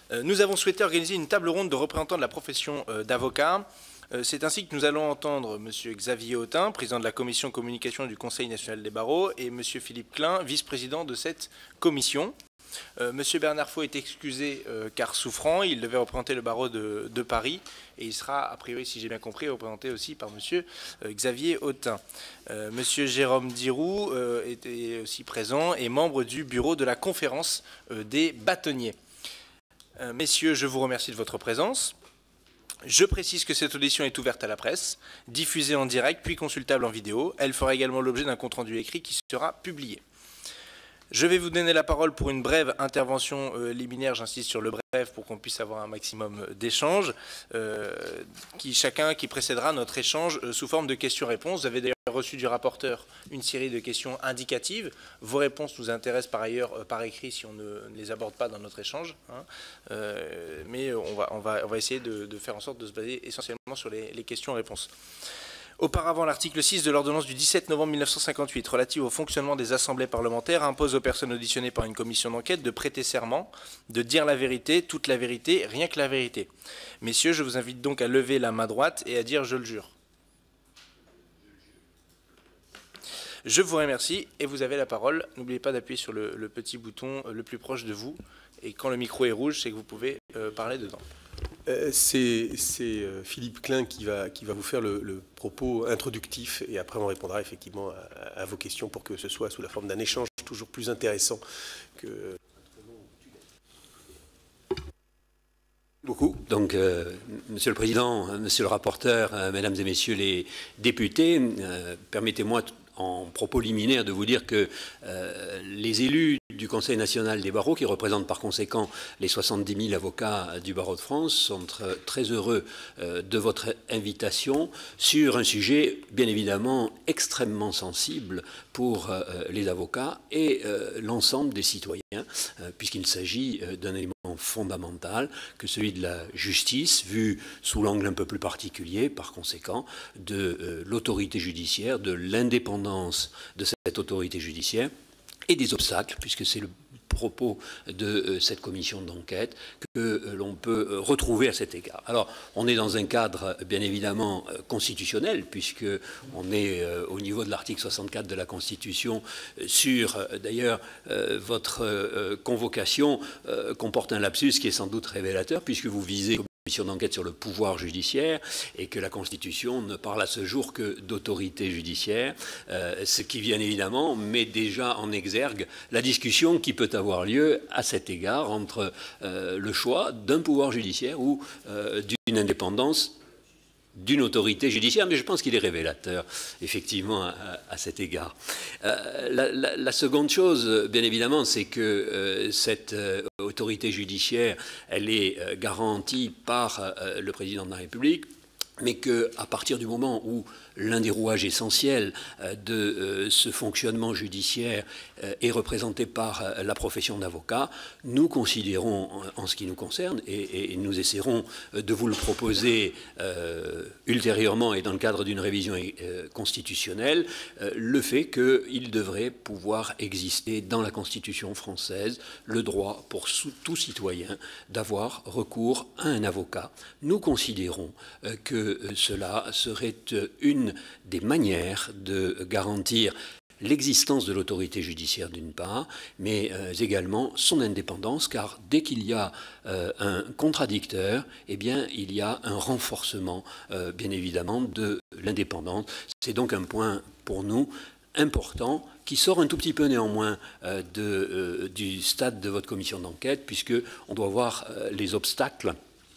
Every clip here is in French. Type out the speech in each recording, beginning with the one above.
Nous avons souhaité organiser une table ronde de représentants de la profession d'avocat. C'est ainsi que nous allons entendre M. Xavier Autain, président de la commission communication du Conseil national des barreaux, et M. Philippe Klein, vice-président de cette commission. M. Bernard Faux est excusé car souffrant. Il devait représenter le barreau de Paris et il sera, a priori, si j'ai bien compris, représenté aussi par M. Xavier Autain. M. Jérôme Diroux était aussi présent et membre du bureau de la conférence des bâtonniers. Messieurs, je vous remercie de votre présence. Je précise que cette audition est ouverte à la presse, diffusée en direct puis consultable en vidéo. Elle fera également l'objet d'un compte-rendu écrit qui sera publié. Je vais vous donner la parole pour une brève intervention liminaire, j'insiste sur le bref pour qu'on puisse avoir un maximum d'échanges, qui précédera notre échange sous forme de questions-réponses. Vous avez d'ailleurs reçu du rapporteur une série de questions indicatives. Vos réponses nous intéressent par ailleurs par écrit si on ne les aborde pas dans notre échange. Mais on va essayer de faire en sorte de se baser essentiellement sur les questions-réponses. Auparavant, l'article 6 de l'ordonnance du 17 novembre 1958 relative au fonctionnement des assemblées parlementaires impose aux personnes auditionnées par une commission d'enquête de prêter serment, de dire la vérité, toute la vérité, rien que la vérité. Messieurs, je vous invite donc à lever la main droite et à dire « je le jure ». Je vous remercie et vous avez la parole. N'oubliez pas d'appuyer sur le petit bouton le plus proche de vous. Et quand le micro est rouge, c'est que vous pouvez parler dedans. C'est Philippe Klein qui va vous faire le propos introductif et après on répondra effectivement à vos questions pour que ce soit sous la forme d'un échange toujours plus intéressant que... Beaucoup. Donc, Monsieur le Président, Monsieur le rapporteur, Mesdames et Messieurs les députés, permettez-moi en propos liminaire de vous dire que les élus du Conseil national des barreaux, qui représentent par conséquent les 70 000 avocats du barreau de France, sont très heureux de votre invitation sur un sujet bien évidemment extrêmement sensible pour les avocats et l'ensemble des citoyens, puisqu'il s'agit d'un élément fondamental que celui de la justice, vu sous l'angle un peu plus particulier, par conséquent, de l'autorité judiciaire, de l'indépendance de cette autorité judiciaire, et des obstacles, puisque c'est le propos de cette commission d'enquête que l'on peut retrouver à cet égard. Alors, on est dans un cadre bien évidemment constitutionnel, puisqu'on est au niveau de l'article 64 de la Constitution sur, d'ailleurs, votre convocation comporte un lapsus qui est sans doute révélateur, puisque vous visez commission d'enquête sur le pouvoir judiciaire et que la Constitution ne parle à ce jour que d'autorité judiciaire, ce qui bien évidemment met déjà en exergue la discussion qui peut avoir lieu à cet égard entre le choix d'un pouvoir judiciaire ou d'une indépendance d'une autorité judiciaire, mais je pense qu'il est révélateur, effectivement, à cet égard. La seconde chose, bien évidemment, c'est que cette autorité judiciaire, elle est garantie par le président de la République, mais qu'à partir du moment où l'un des rouages essentiels de ce fonctionnement judiciaire est représenté par la profession d'avocat, nous considérons, en ce qui nous concerne, et nous essaierons de vous le proposer ultérieurement et dans le cadre d'une révision constitutionnelle, le fait qu'il devrait pouvoir exister dans la Constitution française le droit pour tout citoyen d'avoir recours à un avocat. Nous considérons que cela serait une des manières de garantir l'existence de l'autorité judiciaire d'une part, mais également son indépendance, car dès qu'il y a un contradicteur, eh bien, il y a un renforcement, bien évidemment, de l'indépendance. C'est donc un point pour nous important, qui sort un tout petit peu néanmoins du stade de votre commission d'enquête, puisqu'on doit voir les obstacles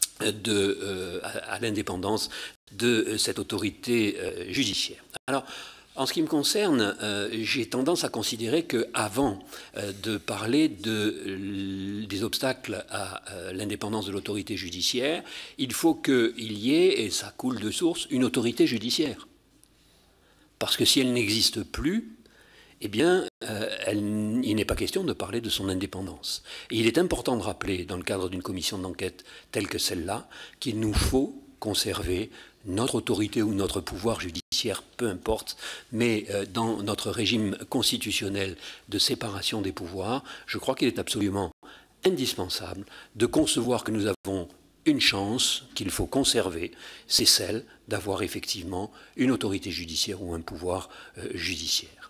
à l'indépendance de cette autorité judiciaire. Alors, en ce qui me concerne, j'ai tendance à considérer qu'avant de parler des obstacles à l'indépendance de l'autorité judiciaire, il faut qu'il y ait, et ça coule de source, une autorité judiciaire. Parce que si elle n'existe plus, eh bien, il n'est pas question de parler de son indépendance. Et il est important de rappeler, dans le cadre d'une commission d'enquête telle que celle-là, qu'il nous faut conserver notre autorité ou notre pouvoir judiciaire, peu importe, mais dans notre régime constitutionnel de séparation des pouvoirs, je crois qu'il est absolument indispensable de concevoir que nous avons une chance qu'il faut conserver, c'est celle d'avoir effectivement une autorité judiciaire ou un pouvoir judiciaire.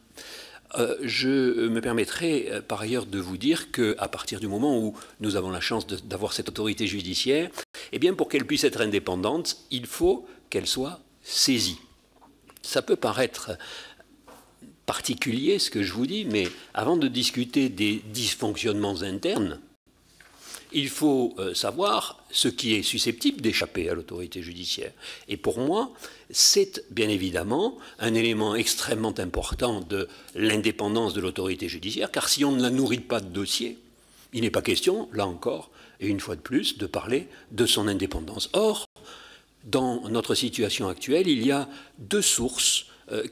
Je me permettrai par ailleurs de vous dire qu'à partir du moment où nous avons la chance d'avoir cette autorité judiciaire, eh bien pour qu'elle puisse être indépendante, il faut qu'elle soit saisie. Ça peut paraître particulier ce que je vous dis, mais avant de discuter des dysfonctionnements internes, il faut savoir ce qui est susceptible d'échapper à l'autorité judiciaire. Et pour moi, c'est bien évidemment un élément extrêmement important de l'indépendance de l'autorité judiciaire, car si on ne la nourrit pas de dossiers, il n'est pas question, là encore, et une fois de plus, de parler de son indépendance. Or, dans notre situation actuelle, il y a deux sources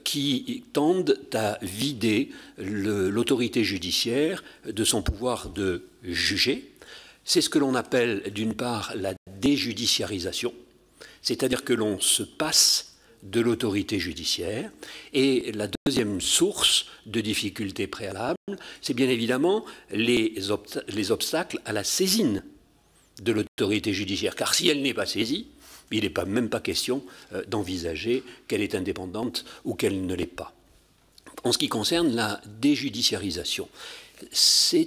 qui tendent à vider l'autorité judiciaire de son pouvoir de juger. C'est ce que l'on appelle d'une part la déjudiciarisation, c'est-à-dire que l'on se passe de l'autorité judiciaire. Et la deuxième source de difficulté préalable, c'est bien évidemment les obstacles à la saisine de l'autorité judiciaire. Car si elle n'est pas saisie, il n'est même pas question d'envisager qu'elle est indépendante ou qu'elle ne l'est pas. En ce qui concerne la déjudiciarisation, c'est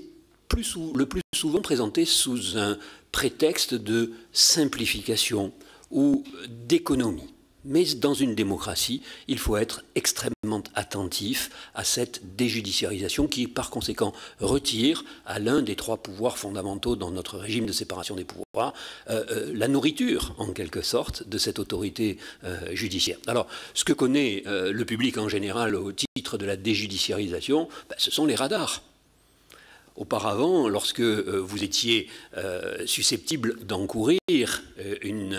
le plus souvent présenté sous un prétexte de simplification ou d'économie. Mais dans une démocratie, il faut être extrêmement attentif à cette déjudiciarisation qui, par conséquent, retire à l'un des trois pouvoirs fondamentaux dans notre régime de séparation des pouvoirs la nourriture, en quelque sorte, de cette autorité judiciaire. Alors, ce que connaît le public en général au titre de la déjudiciarisation, ce sont les radars. Auparavant, lorsque vous étiez susceptible d'encourir une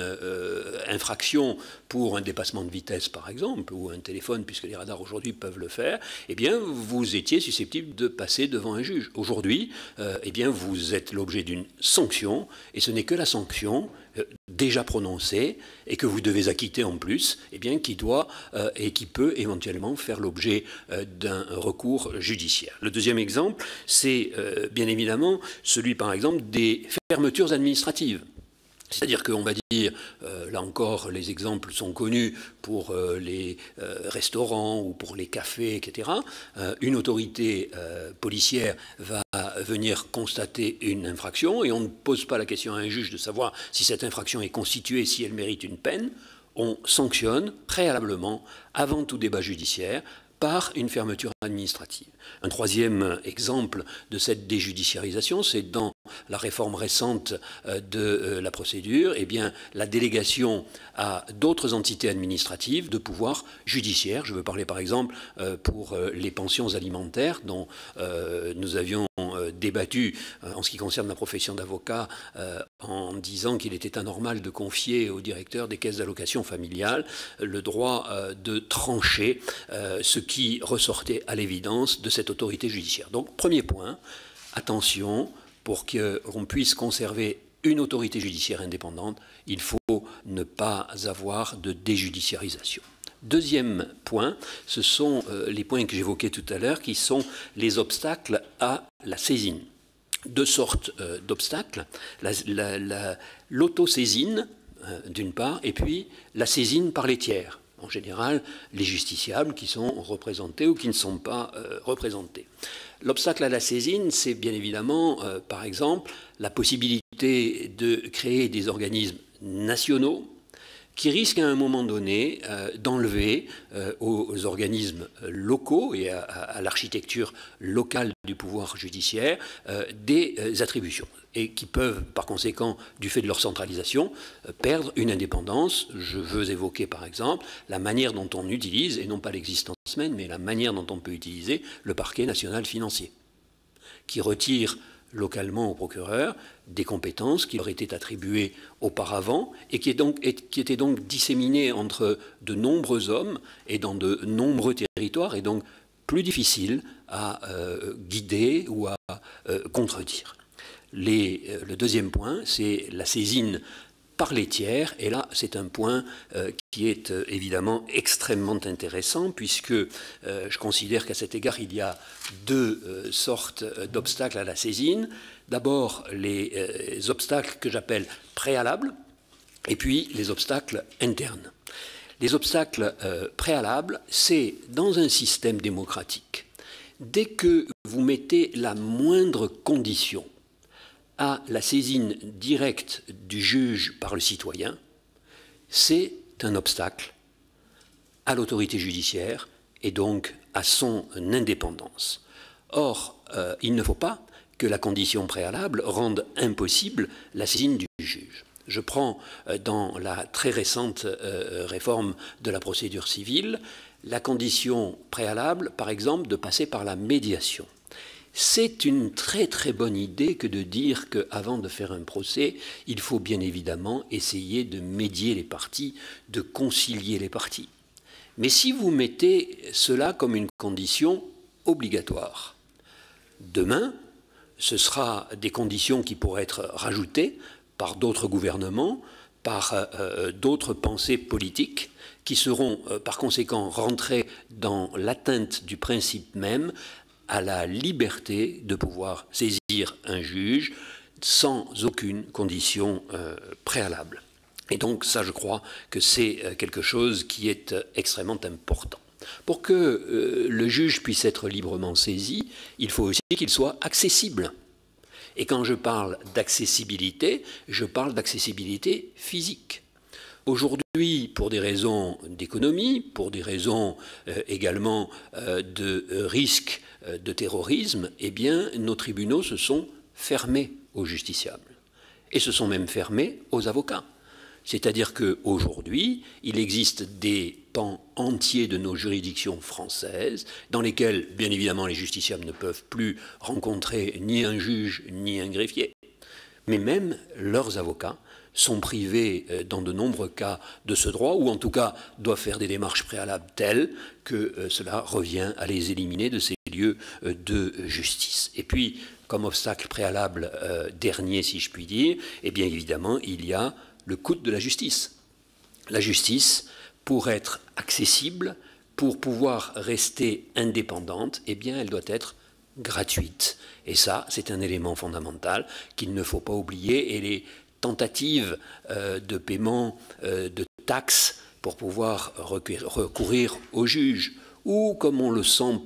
infraction pour un dépassement de vitesse, par exemple, ou un téléphone, puisque les radars aujourd'hui peuvent le faire, eh bien, vous étiez susceptible de passer devant un juge. Aujourd'hui, eh bien, vous êtes l'objet d'une sanction, et ce n'est que la sanction déjà prononcée et que vous devez acquitter en plus, eh bien, qui doit et qui peut éventuellement faire l'objet d'un recours judiciaire. Le deuxième exemple, c'est bien évidemment celui, par exemple, des fermetures administratives. C'est-à-dire qu'on va dire, là encore, les exemples sont connus pour les restaurants ou pour les cafés, etc. Une autorité policière va venir constater une infraction et on ne pose pas la question à un juge de savoir si cette infraction est constituée, si elle mérite une peine. On sanctionne préalablement, avant tout débat judiciaire, par une fermeture administrative. Un troisième exemple de cette déjudiciarisation, c'est dans la réforme récente de la procédure, eh bien, la délégation à d'autres entités administratives de pouvoirs judiciaires. Je veux parler par exemple pour les pensions alimentaires dont nous avions débattu en ce qui concerne la profession d'avocat en disant qu'il était anormal de confier au directeur des caisses d'allocation familiale le droit de trancher ce qui ressortait à l'évidence de cette autorité judiciaire. Donc, premier point, attention, pour qu'on puisse conserver une autorité judiciaire indépendante, il faut ne pas avoir de déjudiciarisation. Deuxième point, ce sont les points que j'évoquais tout à l'heure, qui sont les obstacles à la saisine. Deux sortes d'obstacles, l'autosaisine, d'une part, et puis la saisine par les tiers. En général, les justiciables qui sont représentés ou qui ne sont pas représentés. L'obstacle à la saisine, c'est bien évidemment, par exemple, la possibilité de créer des organismes nationaux qui risquent à un moment donné d'enlever aux organismes locaux et à l'architecture locale du pouvoir judiciaire des attributions et qui peuvent, par conséquent, du fait de leur centralisation, perdre une indépendance. Je veux évoquer, par exemple, la manière dont on utilise, et non pas l'existence même, mais la manière dont on peut utiliser le parquet national financier, qui retire localement au procureur des compétences qui leur étaient attribuées auparavant et qui étaient donc disséminées entre de nombreux hommes et dans de nombreux territoires et donc plus difficiles à guider ou à contredire. Le deuxième point, c'est la saisine par les tiers. Et là, c'est un point qui est évidemment extrêmement intéressant, puisque je considère qu'à cet égard, il y a deux sortes d'obstacles à la saisine. D'abord, les obstacles que j'appelle préalables, et puis les obstacles internes. Les obstacles préalables, c'est dans un système démocratique. Dès que vous mettez la moindre condition à la saisine directe du juge par le citoyen, c'est un obstacle à l'autorité judiciaire et donc à son indépendance. Or, il ne faut pas que la condition préalable rende impossible la saisine du juge. Je prends dans la très récente réforme de la procédure civile la condition préalable, par exemple, de passer par la médiation. C'est une très très bonne idée que de dire qu'avant de faire un procès, il faut bien évidemment essayer de médier les parties, de concilier les parties. Mais si vous mettez cela comme une condition obligatoire, demain, ce sera des conditions qui pourraient être rajoutées par d'autres gouvernements, par d'autres pensées politiques, qui seront par conséquent rentrées dans l'atteinte du principe même à la liberté de pouvoir saisir un juge sans aucune condition préalable. Et donc ça, je crois que c'est quelque chose qui est extrêmement important. Pour que le juge puisse être librement saisi, il faut aussi qu'il soit accessible. Et quand je parle d'accessibilité, je parle d'accessibilité physique. Aujourd'hui, pour des raisons d'économie, pour des raisons également de risque de terrorisme, eh bien, nos tribunaux se sont fermés aux justiciables. Et se sont même fermés aux avocats. C'est-à-dire qu'aujourd'hui, il existe des pans entiers de nos juridictions françaises dans lesquels, bien évidemment, les justiciables ne peuvent plus rencontrer ni un juge ni un greffier, mais même leurs avocats sont privés dans de nombreux cas de ce droit, ou en tout cas doivent faire des démarches préalables telles que cela revient à les éliminer de ces lieux de justice. Et puis, comme obstacle préalable dernier, si je puis dire, eh bien évidemment, il y a le coût de la justice. La justice, pour être accessible, pour pouvoir rester indépendante, eh bien, elle doit être gratuite. Et ça, c'est un élément fondamental qu'il ne faut pas oublier. Et les tentatives de paiement de taxes pour pouvoir recourir au juge, ou, comme on le sent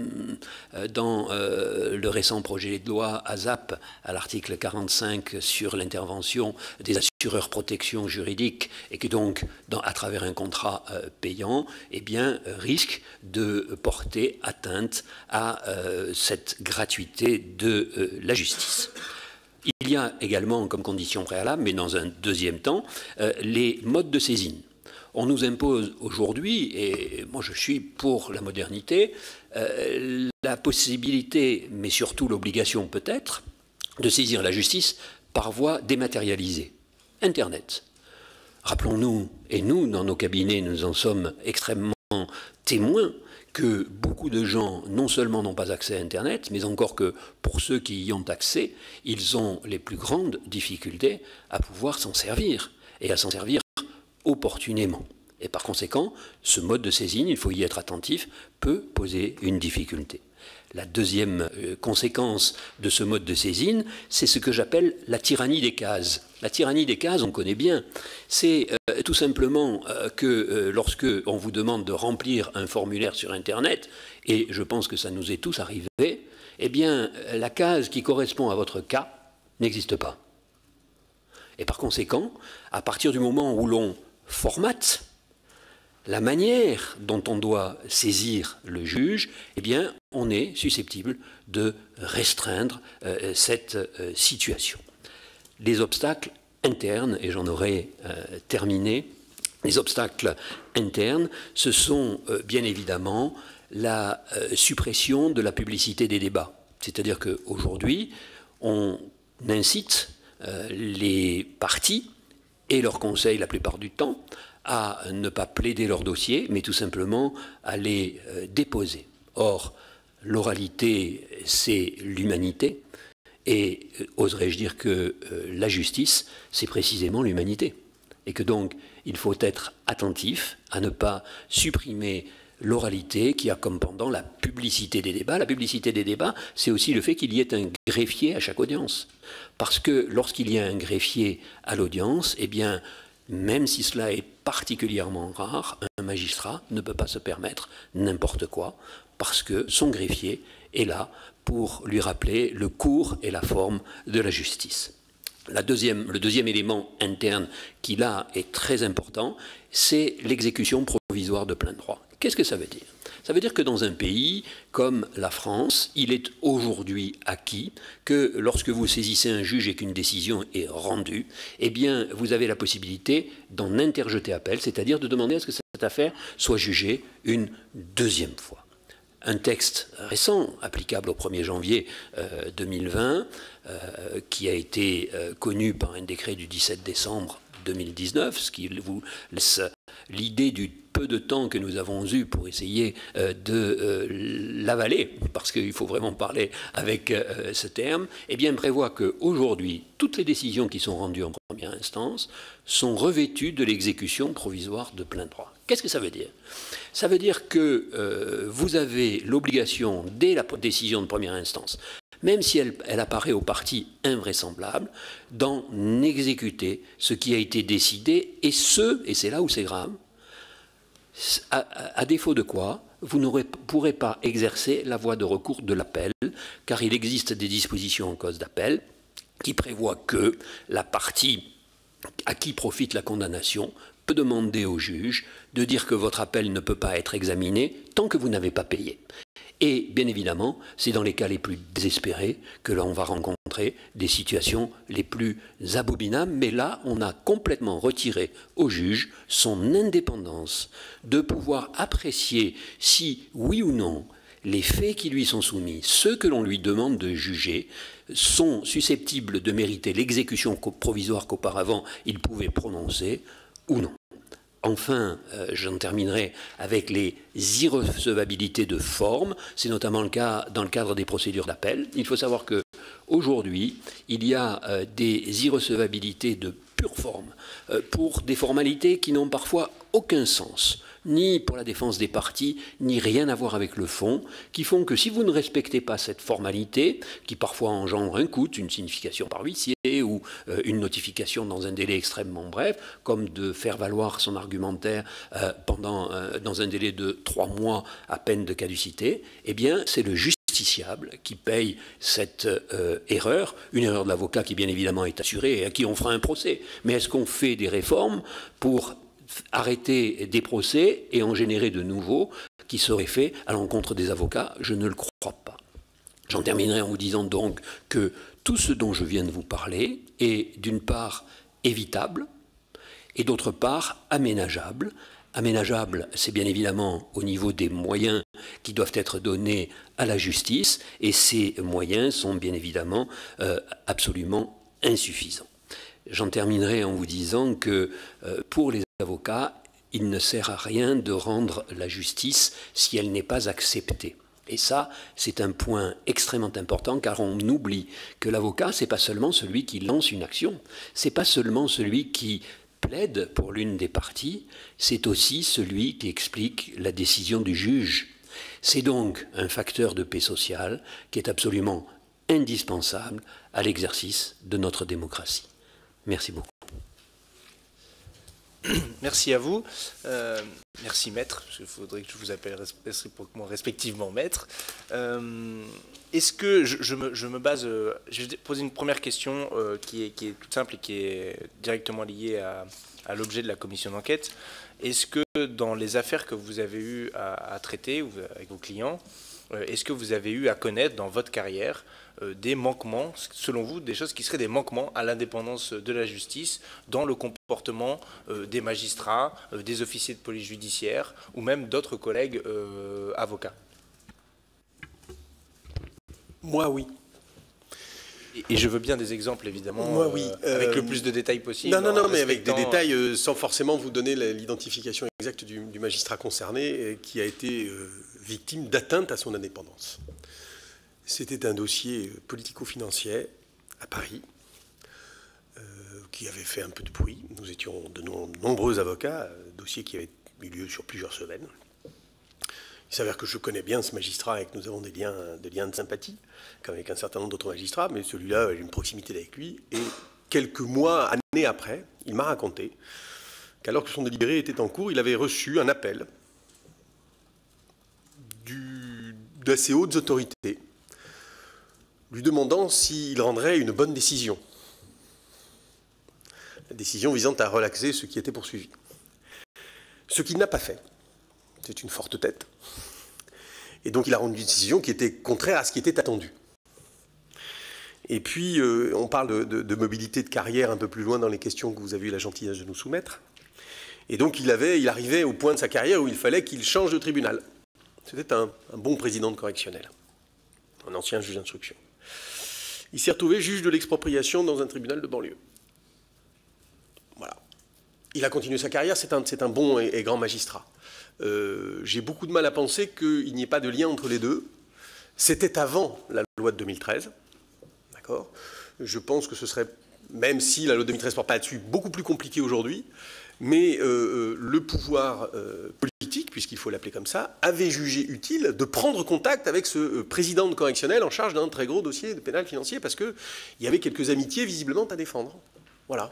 dans le récent projet de loi ASAP, à l'article 45 sur l'intervention des assureurs protection juridique, et qui donc, à travers un contrat payant, eh bien, risque de porter atteinte à cette gratuité de la justice. Il y a également comme condition préalable, mais dans un deuxième temps, les modes de saisine. On nous impose aujourd'hui, et moi je suis pour la modernité, la possibilité, mais surtout l'obligation peut-être, de saisir la justice par voie dématérialisée. Internet. Rappelons-nous, et nous, dans nos cabinets, nous en sommes extrêmement témoins, que beaucoup de gens, non seulement n'ont pas accès à Internet, mais encore que pour ceux qui y ont accès, ils ont les plus grandes difficultés à pouvoir s'en servir, et à s'en servir opportunément. Et par conséquent, ce mode de saisine, il faut y être attentif, peut poser une difficulté. La deuxième conséquence de ce mode de saisine, c'est ce que j'appelle la tyrannie des cases. La tyrannie des cases, on connaît bien. C'est tout simplement que lorsque on vous demande de remplir un formulaire sur Internet, et je pense que ça nous est tous arrivé, eh bien, la case qui correspond à votre cas n'existe pas. Et par conséquent, à partir du moment où l'on formate la manière dont on doit saisir le juge, eh bien, on est susceptible de restreindre cette situation. Les obstacles internes, et j'en aurai terminé, les obstacles internes, ce sont bien évidemment la suppression de la publicité des débats. C'est-à-dire qu'aujourd'hui, on incite les partis et leurs conseils la plupart du temps à ne pas plaider leur dossier, mais tout simplement à les déposer. Or, l'oralité, c'est l'humanité, et oserais-je dire que la justice, c'est précisément l'humanité. et que donc il faut être attentif à ne pas supprimer l'oralité qui a comme pendant la publicité des débats. La publicité des débats, c'est aussi le fait qu'il y ait un greffier à chaque audience. Parce que lorsqu'il y a un greffier à l'audience, eh bien, même si cela est particulièrement rare, un magistrat ne peut pas se permettre n'importe quoi, parce que son greffier est là pour lui rappeler le cours et la forme de la justice. Le deuxième élément interne qui là est très important, c'est l'exécution provisoire de plein droit. Qu'est-ce que ça veut dire? Ça veut dire que dans un pays comme la France, il est aujourd'hui acquis que lorsque vous saisissez un juge et qu'une décision est rendue, eh bien, vous avez la possibilité d'en interjeter appel, c'est-à-dire de demander à ce que cette affaire soit jugée une deuxième fois. Un texte récent, applicable au 1er janvier 2020, qui a été connu par un décret du 17 décembre 2019, ce qui vous laisse l'idée du peu de temps que nous avons eu pour essayer de l'avaler, parce qu'il faut vraiment parler avec ce terme, eh bien prévoit qu'aujourd'hui, toutes les décisions qui sont rendues en première instance sont revêtues de l'exécution provisoire de plein droit. Qu'est-ce que ça veut dire? Ça veut dire que vous avez l'obligation, dès la décision de première instance, même si elle apparaît aux parties invraisemblable, d'en exécuter ce qui a été décidé, et c'est là où c'est grave, à défaut de quoi, vous ne pourrez pas exercer la voie de recours de l'appel, car il existe des dispositions en cause d'appel qui prévoient que la partie à qui profite la condamnation peut demander au juge de dire que votre appel ne peut pas être examiné tant que vous n'avez pas payé. Et bien évidemment, c'est dans les cas les plus désespérés que l'on va rencontrer des situations les plus abominables, mais là, on a complètement retiré au juge son indépendance de pouvoir apprécier si, oui ou non, les faits qui lui sont soumis, ceux que l'on lui demande de juger, sont susceptibles de mériter l'exécution provisoire qu'auparavant il pouvait prononcer ou non. Enfin, j'en terminerai avec les irrecevabilités de forme. C'est notamment le cas dans le cadre des procédures d'appel. Il faut savoir qu'aujourd'hui, il y a des irrecevabilités de pure forme pour des formalités qui n'ont parfois aucun sens, ni pour la défense des parties, ni rien à voir avec le fond, qui font que si vous ne respectez pas cette formalité, qui parfois engendre un coût, une signification par huissier ou une notification dans un délai extrêmement bref, comme de faire valoir son argumentaire dans un délai de 3 mois à peine de caducité, eh bien c'est le justiciable qui paye cette erreur, une erreur de l'avocat qui bien évidemment est assurée et à qui on fera un procès. Mais est-ce qu'on fait des réformes pour arrêter des procès et en générer de nouveaux qui seraient faits à l'encontre des avocats? Je ne le crois pas. J'en terminerai en vous disant donc que tout ce dont je viens de vous parler est d'une part évitable et d'autre part aménageable. Aménageable, c'est bien évidemment au niveau des moyens qui doivent être donnés à la justice, et ces moyens sont bien évidemment absolument insuffisants. J'en terminerai en vous disant que pour les avocats, il ne sert à rien de rendre la justice si elle n'est pas acceptée. Et ça, c'est un point extrêmement important, car on oublie que l'avocat, ce n'est pas seulement celui qui lance une action, ce n'est pas seulement celui qui plaide pour l'une des parties, c'est aussi celui qui explique la décision du juge. C'est donc un facteur de paix sociale qui est absolument indispensable à l'exercice de notre démocratie. Merci beaucoup. Merci à vous. Merci maître, parce qu'il faudrait que je vous appelle réciproquement, respectivement maître. Est-ce que je me base... je vais poser une première question qui est toute simple et qui est directement liée à l'objet de la commission d'enquête. Est-ce que dans les affaires que vous avez eu à traiter avec vos clients, est-ce que vous avez eu à connaître dans votre carrière des manquements, selon vous, des choses qui seraient des manquements à l'indépendance de la justice dans le comportement des magistrats, des officiers de police judiciaire ou même d'autres collègues avocats? Moi, oui. Et je veux bien des exemples, évidemment, Moi, oui. avec le plus de détails possible. Non, mais avec des détails sans forcément vous donner l'identification exacte du magistrat concerné qui a été victime d'atteinte à son indépendance. C'était un dossier politico-financier à Paris qui avait fait un peu de bruit. Nous étions de nombreux avocats, dossier qui avait eu lieu sur plusieurs semaines. Il s'avère que je connais bien ce magistrat et que nous avons des liens de sympathie, comme avec un certain nombre d'autres magistrats, mais celui-là, j'ai une proximité avec lui. Et quelques mois, années après, il m'a raconté qu'alors que son délibéré était en cours, il avait reçu un appel d'assez hautes autorités lui demandant s'il rendrait une bonne décision. La décision visant à relaxer ce qui était poursuivi. Ce qu'il n'a pas fait. C'est une forte tête. Et donc il a rendu une décision qui était contraire à ce qui était attendu. Et puis on parle de mobilité de carrière un peu plus loin dans les questions que vous avez eu la gentillesse de nous soumettre. Et donc il arrivait au point de sa carrière où il fallait qu'il change de tribunal. C'était un bon président de correctionnel, un ancien juge d'instruction. Il s'est retrouvé juge de l'expropriation dans un tribunal de banlieue. Voilà. Il a continué sa carrière, c'est un bon et grand magistrat. J'ai beaucoup de mal à penser qu'il n'y ait pas de lien entre les deux. C'était avant la loi de 2013. D'accord ? Je pense que ce serait, même si la loi de 2013 ne porte pas là-dessus, beaucoup plus compliqué aujourd'hui. Mais le pouvoir politique, puisqu'il faut l'appeler comme ça, avait jugé utile de prendre contact avec ce président de correctionnel en charge d'un très gros dossier de pénal financier, parce qu'il y avait quelques amitiés visiblement à défendre. Voilà.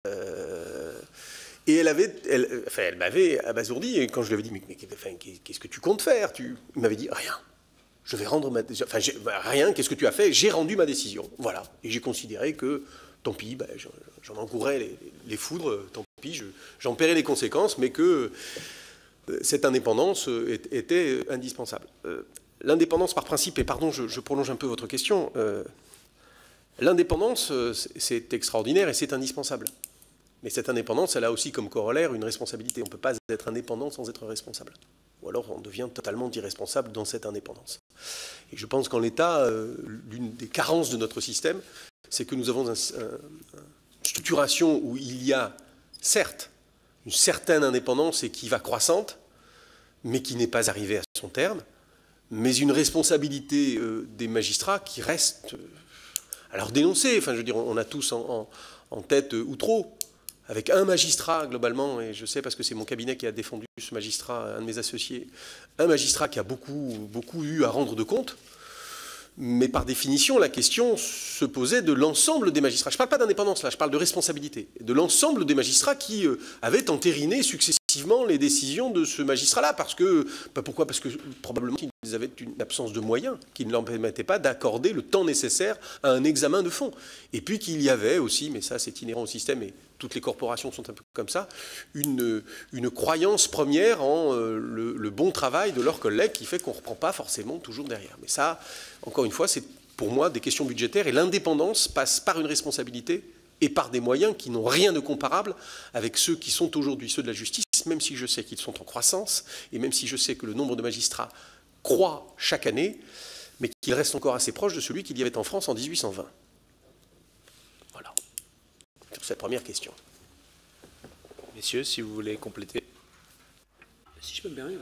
Et elle m'avait abasourdi, et quand je lui avais dit, mais qu'est-ce que tu comptes faire? Il m'avait dit, rien. Je vais rendre ma décision. Enfin, rien, qu'est-ce que tu as fait? J'ai rendu ma décision. Voilà. Et j'ai considéré que, tant pis, j'en encourais les foudres, tant pis, j'en paierais les conséquences, mais que cette indépendance était indispensable. L'indépendance par principe, et pardon, je prolonge un peu votre question, l'indépendance, c'est extraordinaire et c'est indispensable. Mais cette indépendance, elle a aussi comme corollaire une responsabilité. On ne peut pas être indépendant sans être responsable. Ou alors on devient totalement irresponsable dans cette indépendance. Et je pense qu'en l'état, l'une des carences de notre système, c'est que nous avons une structuration où il y a, certes, une certaine indépendance et qui va croissante, mais qui n'est pas arrivée à son terme, mais une responsabilité des magistrats qui reste à leur dénoncer. Enfin, je veux dire, on a tous en tête Outreau, avec un magistrat globalement, et je sais parce que c'est mon cabinet qui a défendu ce magistrat, un de mes associés, un magistrat qui a beaucoup eu à rendre de compte, mais par définition, la question se posait de l'ensemble des magistrats. Je ne parle pas d'indépendance là, je parle de responsabilité, de l'ensemble des magistrats qui avaient entériné successivement les décisions de ce magistrat-là, parce que, pourquoi? Parce que probablement qu'ils avaient une absence de moyens qui ne leur permettait pas d'accorder le temps nécessaire à un examen de fond. Et puis qu'il y avait aussi, mais ça c'est inhérent au système, et toutes les corporations sont un peu comme ça, une croyance première en le bon travail de leurs collègues qui fait qu'on ne reprend pas forcément toujours derrière. Mais ça, encore une fois, c'est pour moi des questions budgétaires, et l'indépendance passe par une responsabilité et par des moyens qui n'ont rien de comparable avec ceux qui sont aujourd'hui ceux de la justice, même si je sais qu'ils sont en croissance, et même si je sais que le nombre de magistrats croît chaque année, mais qu'il reste encore assez proche de celui qu'il y avait en France en 1820. Voilà. Sur cette première question. Messieurs, si vous voulez compléter. Si je peux me permettre,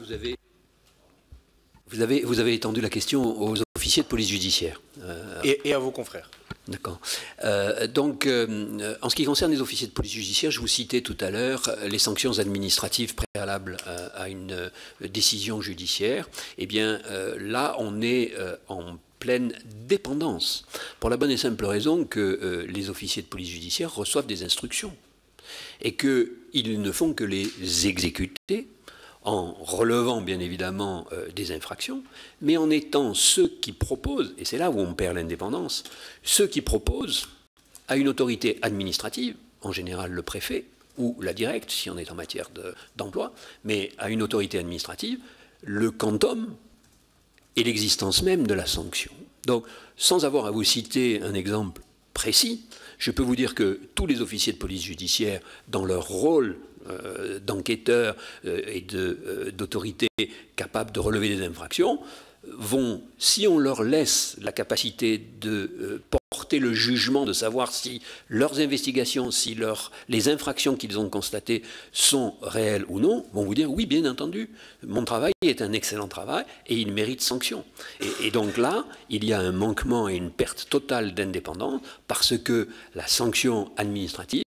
vous avez étendu la question aux officiers de police judiciaire. Et à vos confrères. D'accord. Donc, en ce qui concerne les officiers de police judiciaire, je vous citais tout à l'heure les sanctions administratives préalables à une décision judiciaire. Eh bien, là, on est en pleine dépendance, pour la bonne et simple raison que les officiers de police judiciaire reçoivent des instructions et qu'ils ne font que les exécuter en relevant bien évidemment des infractions, mais en étant ceux qui proposent, et c'est là où on perd l'indépendance, ceux qui proposent à une autorité administrative, en général le préfet, ou la directe, si on est en matière d'emploi, mais à une autorité administrative, le quantum et l'existence même de la sanction. Donc, sans avoir à vous citer un exemple précis, je peux vous dire que tous les officiers de police judiciaire, dans leur rôle d'enquêteurs et d'autorités capables de relever des infractions, vont, si on leur laisse la capacité de porter le jugement, de savoir si leurs investigations, si les infractions qu'ils ont constatées sont réelles ou non, vont vous dire oui, bien entendu, mon travail est un excellent travail et il mérite sanction. Et donc là, il y a un manquement et une perte totale d'indépendance parce que la sanction administrative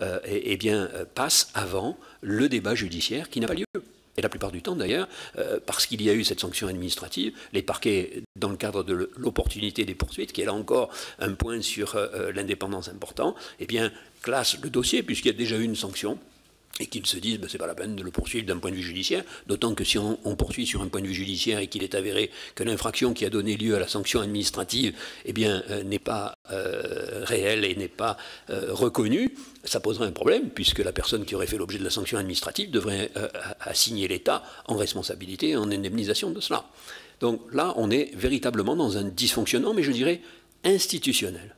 passe avant le débat judiciaire qui n'a pas lieu. Et la plupart du temps, d'ailleurs, parce qu'il y a eu cette sanction administrative, les parquets, dans le cadre de l'opportunité des poursuites, qui est là encore un point sur l'indépendance important, classent le dossier, puisqu'il y a déjà eu une sanction, et qu'ils se disent c'est pas la peine de le poursuivre d'un point de vue judiciaire, d'autant que si on poursuit sur un point de vue judiciaire et qu'il est avéré que l'infraction qui a donné lieu à la sanction administrative n'est pas réelle et n'est pas reconnue, ça poserait un problème, puisque la personne qui aurait fait l'objet de la sanction administrative devrait assigner l'État en responsabilité et en indemnisation de cela. Donc là, on est véritablement dans un dysfonctionnement, mais je dirais institutionnel.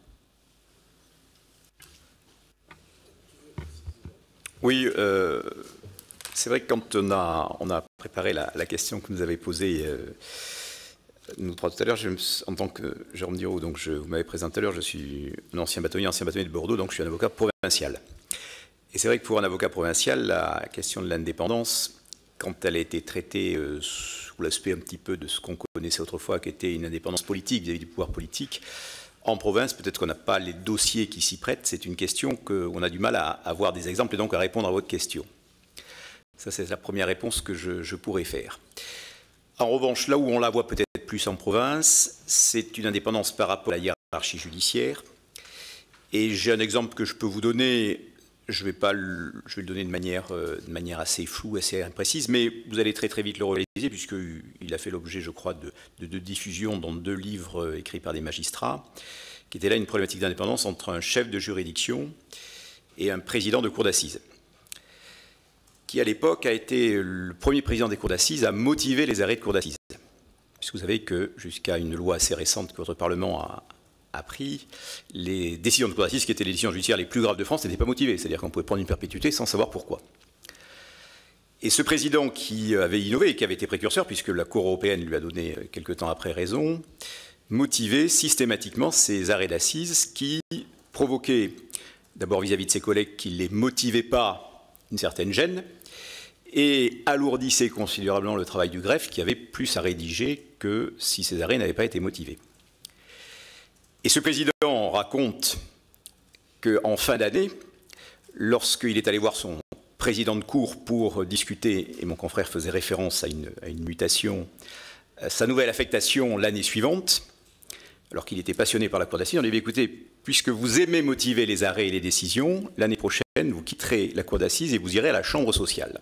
Oui, c'est vrai que quand on a préparé la question que nous avait posée nous trois tout à l'heure, en tant que Jérôme Diraud, donc vous m'avez présenté tout à l'heure, je suis un ancien bâtonnier de Bordeaux, donc je suis un avocat provincial. Et c'est vrai que pour un avocat provincial, la question de l'indépendance, quand elle a été traitée sous l'aspect un petit peu de ce qu'on connaissait autrefois, qui était une indépendance politique vis-à-vis du pouvoir politique, en province, peut-être qu'on n'a pas les dossiers qui s'y prêtent. C'est une question qu'on a du mal à avoir des exemples et donc à répondre à votre question. Ça, c'est la première réponse que je pourrais faire. En revanche, là où on la voit peut-être plus en province, c'est une indépendance par rapport à la hiérarchie judiciaire. Et j'ai un exemple que je peux vous donner. Je vais le donner de manière assez floue, assez imprécise, mais vous allez très très vite le réaliser, puisqu'il a fait l'objet, je crois, de diffusion dans 2 livres écrits par des magistrats, qui était là une problématique d'indépendance entre un chef de juridiction et un président de cour d'assises, qui à l'époque a été le premier président des cours d'assises à motiver les arrêts de cour d'assises. Puisque vous savez que jusqu'à une loi assez récente que votre Parlement a pris, les décisions de cour d'assises, qui étaient les décisions judiciaires les plus graves de France, n'étaient pas motivées. C'est-à-dire qu'on pouvait prendre une perpétuité sans savoir pourquoi. Et ce président qui avait innové et qui avait été précurseur, puisque la Cour européenne lui a donné quelque temps après raison, motivait systématiquement ces arrêts d'assises qui provoquaient, d'abord vis-à-vis de ses collègues qui ne les motivaient pas, une certaine gêne, et alourdissaient considérablement le travail du greffe qui avait plus à rédiger que si ces arrêts n'avaient pas été motivés. Et ce président raconte qu'en fin d'année, lorsqu'il est allé voir son président de cour pour discuter, et mon confrère faisait référence à une mutation, sa nouvelle affectation l'année suivante, alors qu'il était passionné par la cour d'assises, on lui dit écoutez, puisque vous aimez motiver les arrêts et les décisions, l'année prochaine, vous quitterez la cour d'assises et vous irez à la chambre sociale.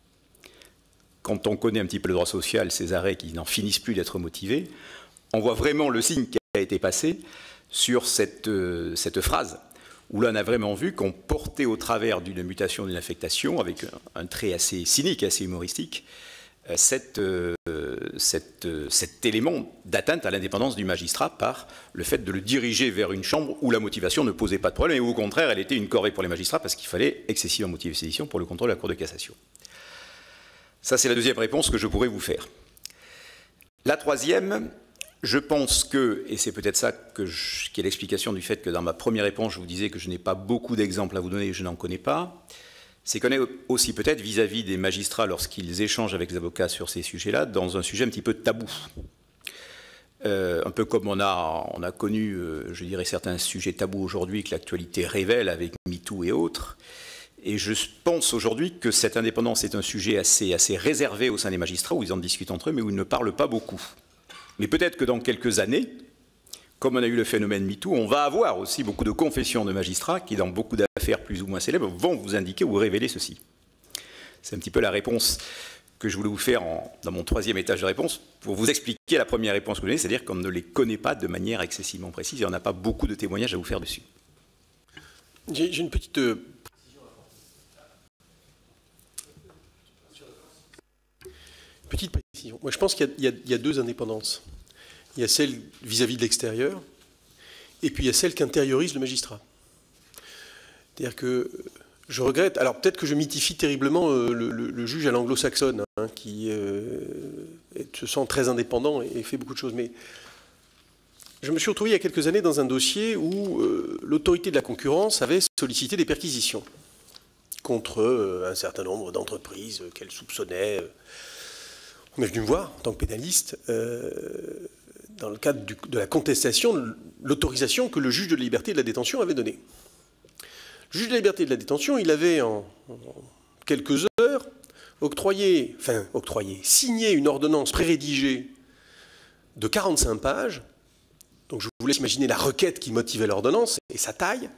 Quand on connaît un petit peu le droit social, ces arrêts qui n'en finissent plus d'être motivés, on voit vraiment le signe qui a été passé sur cette phrase, où là on a vraiment vu qu'on portait au travers d'une mutation, d'une affectation, avec un trait assez cynique, assez humoristique, cet élément d'atteinte à l'indépendance du magistrat par le fait de le diriger vers une chambre où la motivation ne posait pas de problème, et où au contraire elle était une corvée pour les magistrats parce qu'il fallait excessivement motiver ces décisions pour le contrôle de la Cour de cassation. Ça, c'est la deuxième réponse que je pourrais vous faire. La troisième, je pense que, et c'est peut-être ça qui est l'explication du fait que dans ma première réponse, je vous disais que je n'ai pas beaucoup d'exemples à vous donner et je n'en connais pas, c'est qu'on est aussi peut-être vis-à-vis des magistrats lorsqu'ils échangent avec les avocats sur ces sujets-là, dans un sujet un petit peu tabou. Un peu comme on a connu, je dirais, certains sujets tabous aujourd'hui que l'actualité révèle avec MeToo et autres. Et je pense aujourd'hui que cette indépendance est un sujet assez réservé au sein des magistrats, où ils en discutent entre eux, mais où ils ne parlent pas beaucoup. Mais peut-être que dans quelques années, comme on a eu le phénomène MeToo, on va avoir aussi beaucoup de confessions de magistrats qui, dans beaucoup d'affaires plus ou moins célèbres, vont vous indiquer ou vous révéler ceci. C'est un petit peu la réponse que je voulais vous faire dans mon troisième étage de réponse, pour vous expliquer la première réponse que vous donnez, c'est-à-dire qu'on ne les connaît pas de manière excessivement précise et on n'a pas beaucoup de témoignages à vous faire dessus. J'ai une petite... Petite précision. Moi, je pense qu'il y a 2 indépendances. Il y a celle vis-à-vis de l'extérieur, et puis il y a celle qu'intériorise le magistrat. C'est-à-dire que je regrette... Alors, peut-être que je mythifie terriblement le juge à l'anglo-saxonne, hein, qui se sent très indépendant et fait beaucoup de choses. Mais je me suis retrouvé il y a quelques années dans un dossier où l'autorité de la concurrence avait sollicité des perquisitions contre un certain nombre d'entreprises qu'elle soupçonnait... On est venu me voir en tant que pénaliste dans le cadre de la contestation de l'autorisation que le juge de la liberté et de la détention avait donnée. Le juge de la liberté de la détention, il avait en quelques heures signé une ordonnance pré-rédigée de 45 pages. Donc je vous laisse imaginer la requête qui motivait l'ordonnance et sa taille.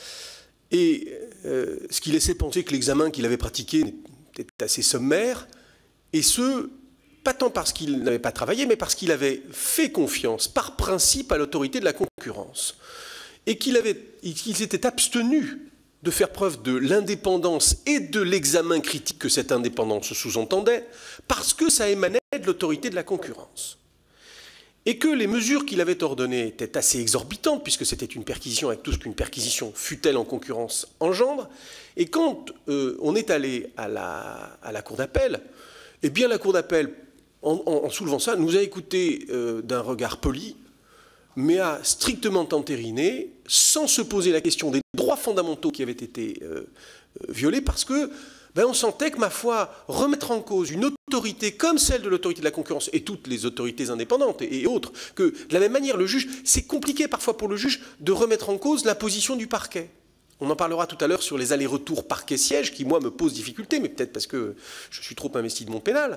Et ce qui laissait penser que l'examen qu'il avait pratiqué était assez sommaire, et ce, pas tant parce qu'il n'avait pas travaillé, mais parce qu'il avait fait confiance par principe à l'autorité de la concurrence, et qu'il s'était abstenu de faire preuve de l'indépendance et de l'examen critique que cette indépendance sous-entendait, parce que ça émanait de l'autorité de la concurrence. Et que les mesures qu'il avait ordonnées étaient assez exorbitantes, puisque c'était une perquisition avec tout ce qu'une perquisition, fût-elle en concurrence, engendre. Et quand on est allé à la Cour d'appel, eh bien la Cour d'appel, en soulevant ça, nous a écoutés d'un regard poli, mais a strictement entériné, sans se poser la question des droits fondamentaux qui avaient été violés, parce que on sentait que, ma foi, remettre en cause une autorité comme celle de l'autorité de la concurrence et toutes les autorités indépendantes et autres, que de la même manière, le juge, c'est compliqué parfois pour le juge de remettre en cause la position du parquet. On en parlera tout à l'heure sur les allers-retours parquet-siège, qui, moi, me posent difficulté, mais peut-être parce que je suis trop investi de mon pénal,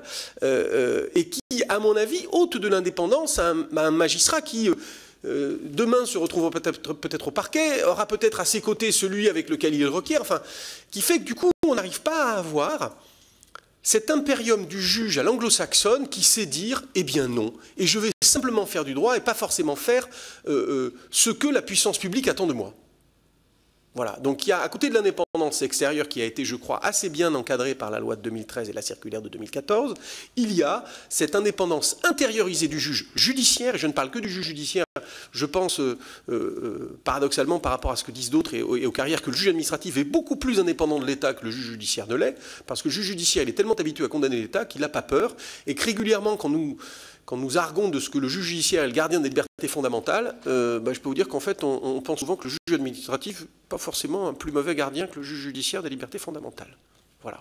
et qui, à mon avis, ôte de l'indépendance à un magistrat qui... demain se retrouvera peut-être au parquet, aura peut-être à ses côtés celui avec lequel il requiert, enfin, qui fait que du coup on n'arrive pas à avoir cet impérium du juge à l'anglo-saxonne qui sait dire eh bien non, et je vais simplement faire du droit et pas forcément faire ce que la puissance publique attend de moi. Voilà, donc il y a, à côté de l'indépendance extérieure qui a été, je crois, assez bien encadrée par la loi de 2013 et la circulaire de 2014, il y a cette indépendance intériorisée du juge judiciaire, et je ne parle que du juge judiciaire, je pense paradoxalement par rapport à ce que disent d'autres et aux carrières, que le juge administratif est beaucoup plus indépendant de l'État que le juge judiciaire ne l'est, parce que le juge judiciaire il est tellement habitué à condamner l'État qu'il n'a pas peur, et que régulièrement quand nous arguons de ce que le juge judiciaire est le gardien des libertés fondamentales, je peux vous dire qu'en fait, on pense souvent que le juge administratif n'est pas forcément un plus mauvais gardien que le juge judiciaire des libertés fondamentales. Voilà.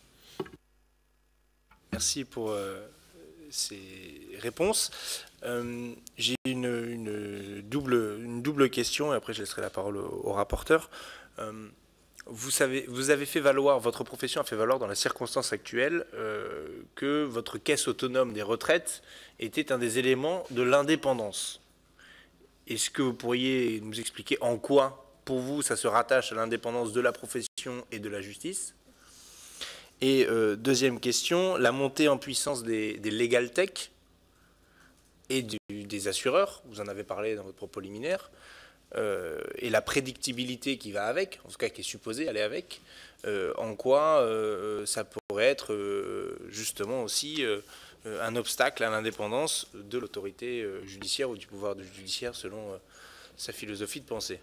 Merci pour ces réponses. J'ai une double question, et après je laisserai la parole au rapporteur. Vous avez fait valoir, votre profession a fait valoir dans la circonstance actuelle que votre caisse autonome des retraites était un des éléments de l'indépendance. Est-ce que vous pourriez nous expliquer en quoi, pour vous, ça se rattache à l'indépendance de la profession et de la justice? Et deuxième question, la montée en puissance des legal tech et des assureurs, vous en avez parlé dans votre propos liminaire, et la prédictibilité qui va avec, en tout cas qui est supposée aller avec, en quoi ça pourrait être justement aussi un obstacle à l'indépendance de l'autorité judiciaire ou du pouvoir judiciaire selon sa philosophie de pensée.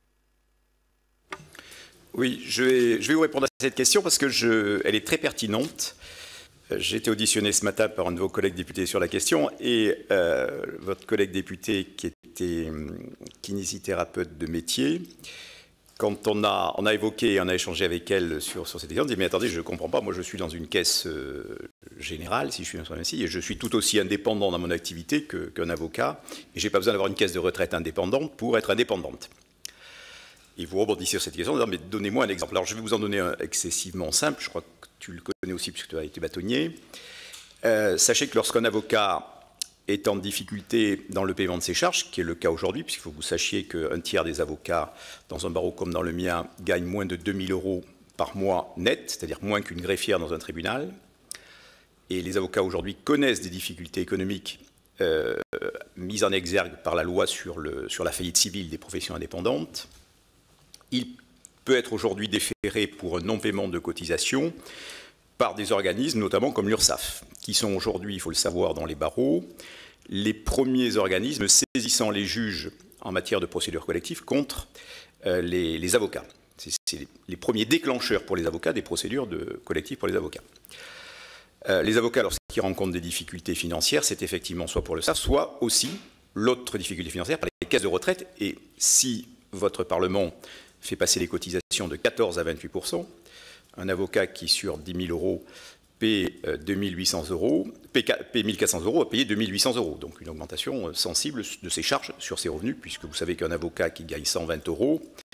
Oui, je vais vous répondre à cette question parce que elle est très pertinente. J'ai été auditionné ce matin par un de vos collègues députés sur la question, et votre collègue député qui était kinésithérapeute de métier, quand on a évoqué, on a échangé avec elle sur cette question, on dit mais attendez, je ne comprends pas, moi je suis dans une caisse générale, si je suis dans ce cas-ci, et je suis tout aussi indépendant dans mon activité qu'un avocat, et je n'ai pas besoin d'avoir une caisse de retraite indépendante pour être indépendante. Et vous rebondissez sur cette question en disant mais donnez-moi un exemple. Alors je vais vous en donner un excessivement simple, je crois que tu le connais aussi puisque tu as été bâtonnier. Sachez que lorsqu'un avocat est en difficulté dans le paiement de ses charges, qui est le cas aujourd'hui, puisqu'il faut que vous sachiez qu'un tiers des avocats dans un barreau comme dans le mien gagnent moins de 2 000 € par mois net, c'est-à-dire moins qu'une greffière dans un tribunal. Et les avocats aujourd'hui connaissent des difficultés économiques mises en exergue par la loi sur la faillite civile des professions indépendantes. Il peut être aujourd'hui déféré pour un non-paiement de cotisation par des organismes, notamment comme l'URSSAF, qui sont aujourd'hui, il faut le savoir, dans les barreaux, les premiers organismes saisissant les juges en matière de procédure collective contre les avocats. C'est les premiers déclencheurs pour les avocats des procédures collectives pour les avocats. Les avocats, lorsqu'ils rencontrent des difficultés financières, c'est effectivement soit pour le SAF, soit aussi l'autre difficulté financière par les caisses de retraite. Et si votre Parlement fait passer les cotisations de 14 à 28%, un avocat qui, sur 10 000 € paie 2 800 €, paie 1 400 € va payer 2 800 €. Donc une augmentation sensible de ses charges sur ses revenus, puisque vous savez qu'un avocat qui gagne 120 €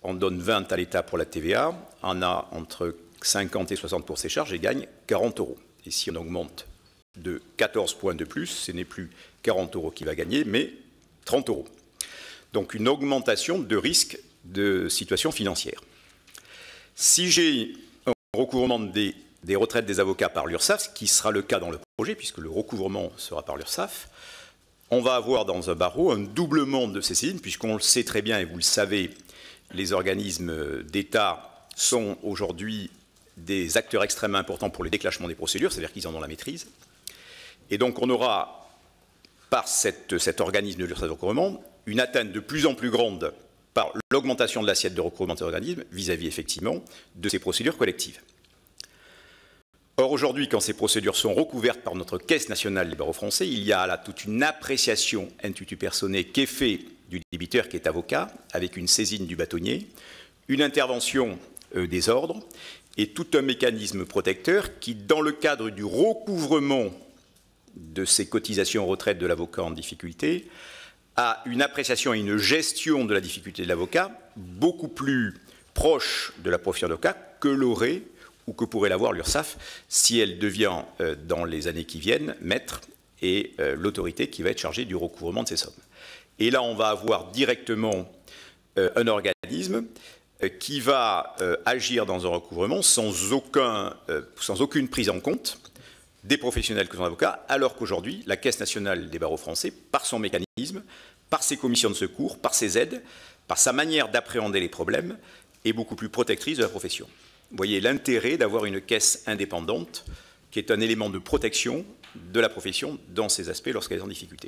on donne 20 à l'État pour la TVA, on a entre 50 et 60 pour ses charges et gagne 40 €. Et si on augmente de 14 points de plus, ce n'est plus 40 € qu'il va gagner, mais 30 €. Donc une augmentation de risque de situation financière. Si j'ai un recouvrement des retraites des avocats par l'URSSAF, ce qui sera le cas dans le projet, puisque le recouvrement sera par l'URSSAF, on va avoir dans un barreau un doublement de ces saisines, puisqu'on le sait très bien, et vous le savez, les organismes d'État sont aujourd'hui des acteurs extrêmement importants pour le déclenchement des procédures, c'est-à-dire qu'ils en ont la maîtrise. Et donc on aura, par cet organisme de l'URSSAF de recouvrement, une atteinte de plus en plus grande par l'augmentation de l'assiette de recouvrement de ces organismes vis-à-vis, effectivement, de ces procédures collectives. Or, aujourd'hui, quand ces procédures sont recouvertes par notre Caisse nationale des barreaux français, il y a là toute une appréciation intuitu personae qui est faite du débiteur qui est avocat, avec une saisine du bâtonnier, une intervention des ordres, et tout un mécanisme protecteur qui, dans le cadre du recouvrement de ces cotisations retraite de l'avocat en difficulté, a une appréciation et une gestion de la difficulté de l'avocat beaucoup plus proche de la profession d'avocat que l'aurait ou que pourrait l'avoir l'URSSAF si elle devient, dans les années qui viennent, maître et l'autorité qui va être chargée du recouvrement de ces sommes. Et là, on va avoir directement un organisme qui va agir dans un recouvrement sans aucune prise en compte des professionnels que sont avocats, alors qu'aujourd'hui, la Caisse nationale des barreaux français, par son mécanisme, par ses commissions de secours, par ses aides, par sa manière d'appréhender les problèmes, est beaucoup plus protectrice de la profession. Vous voyez l'intérêt d'avoir une caisse indépendante qui est un élément de protection de la profession dans ces aspects lorsqu'elle est en difficulté.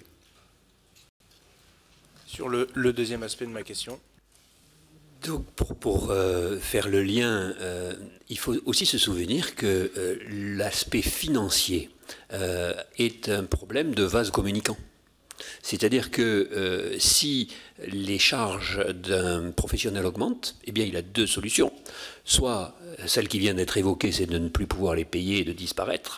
Sur le deuxième aspect de ma question. Donc pour faire le lien, il faut aussi se souvenir que l'aspect financier est un problème de vase communicant. C'est-à-dire que si les charges d'un professionnel augmentent, eh bien il a deux solutions. Soit celle qui vient d'être évoquée, c'est de ne plus pouvoir les payer et de disparaître,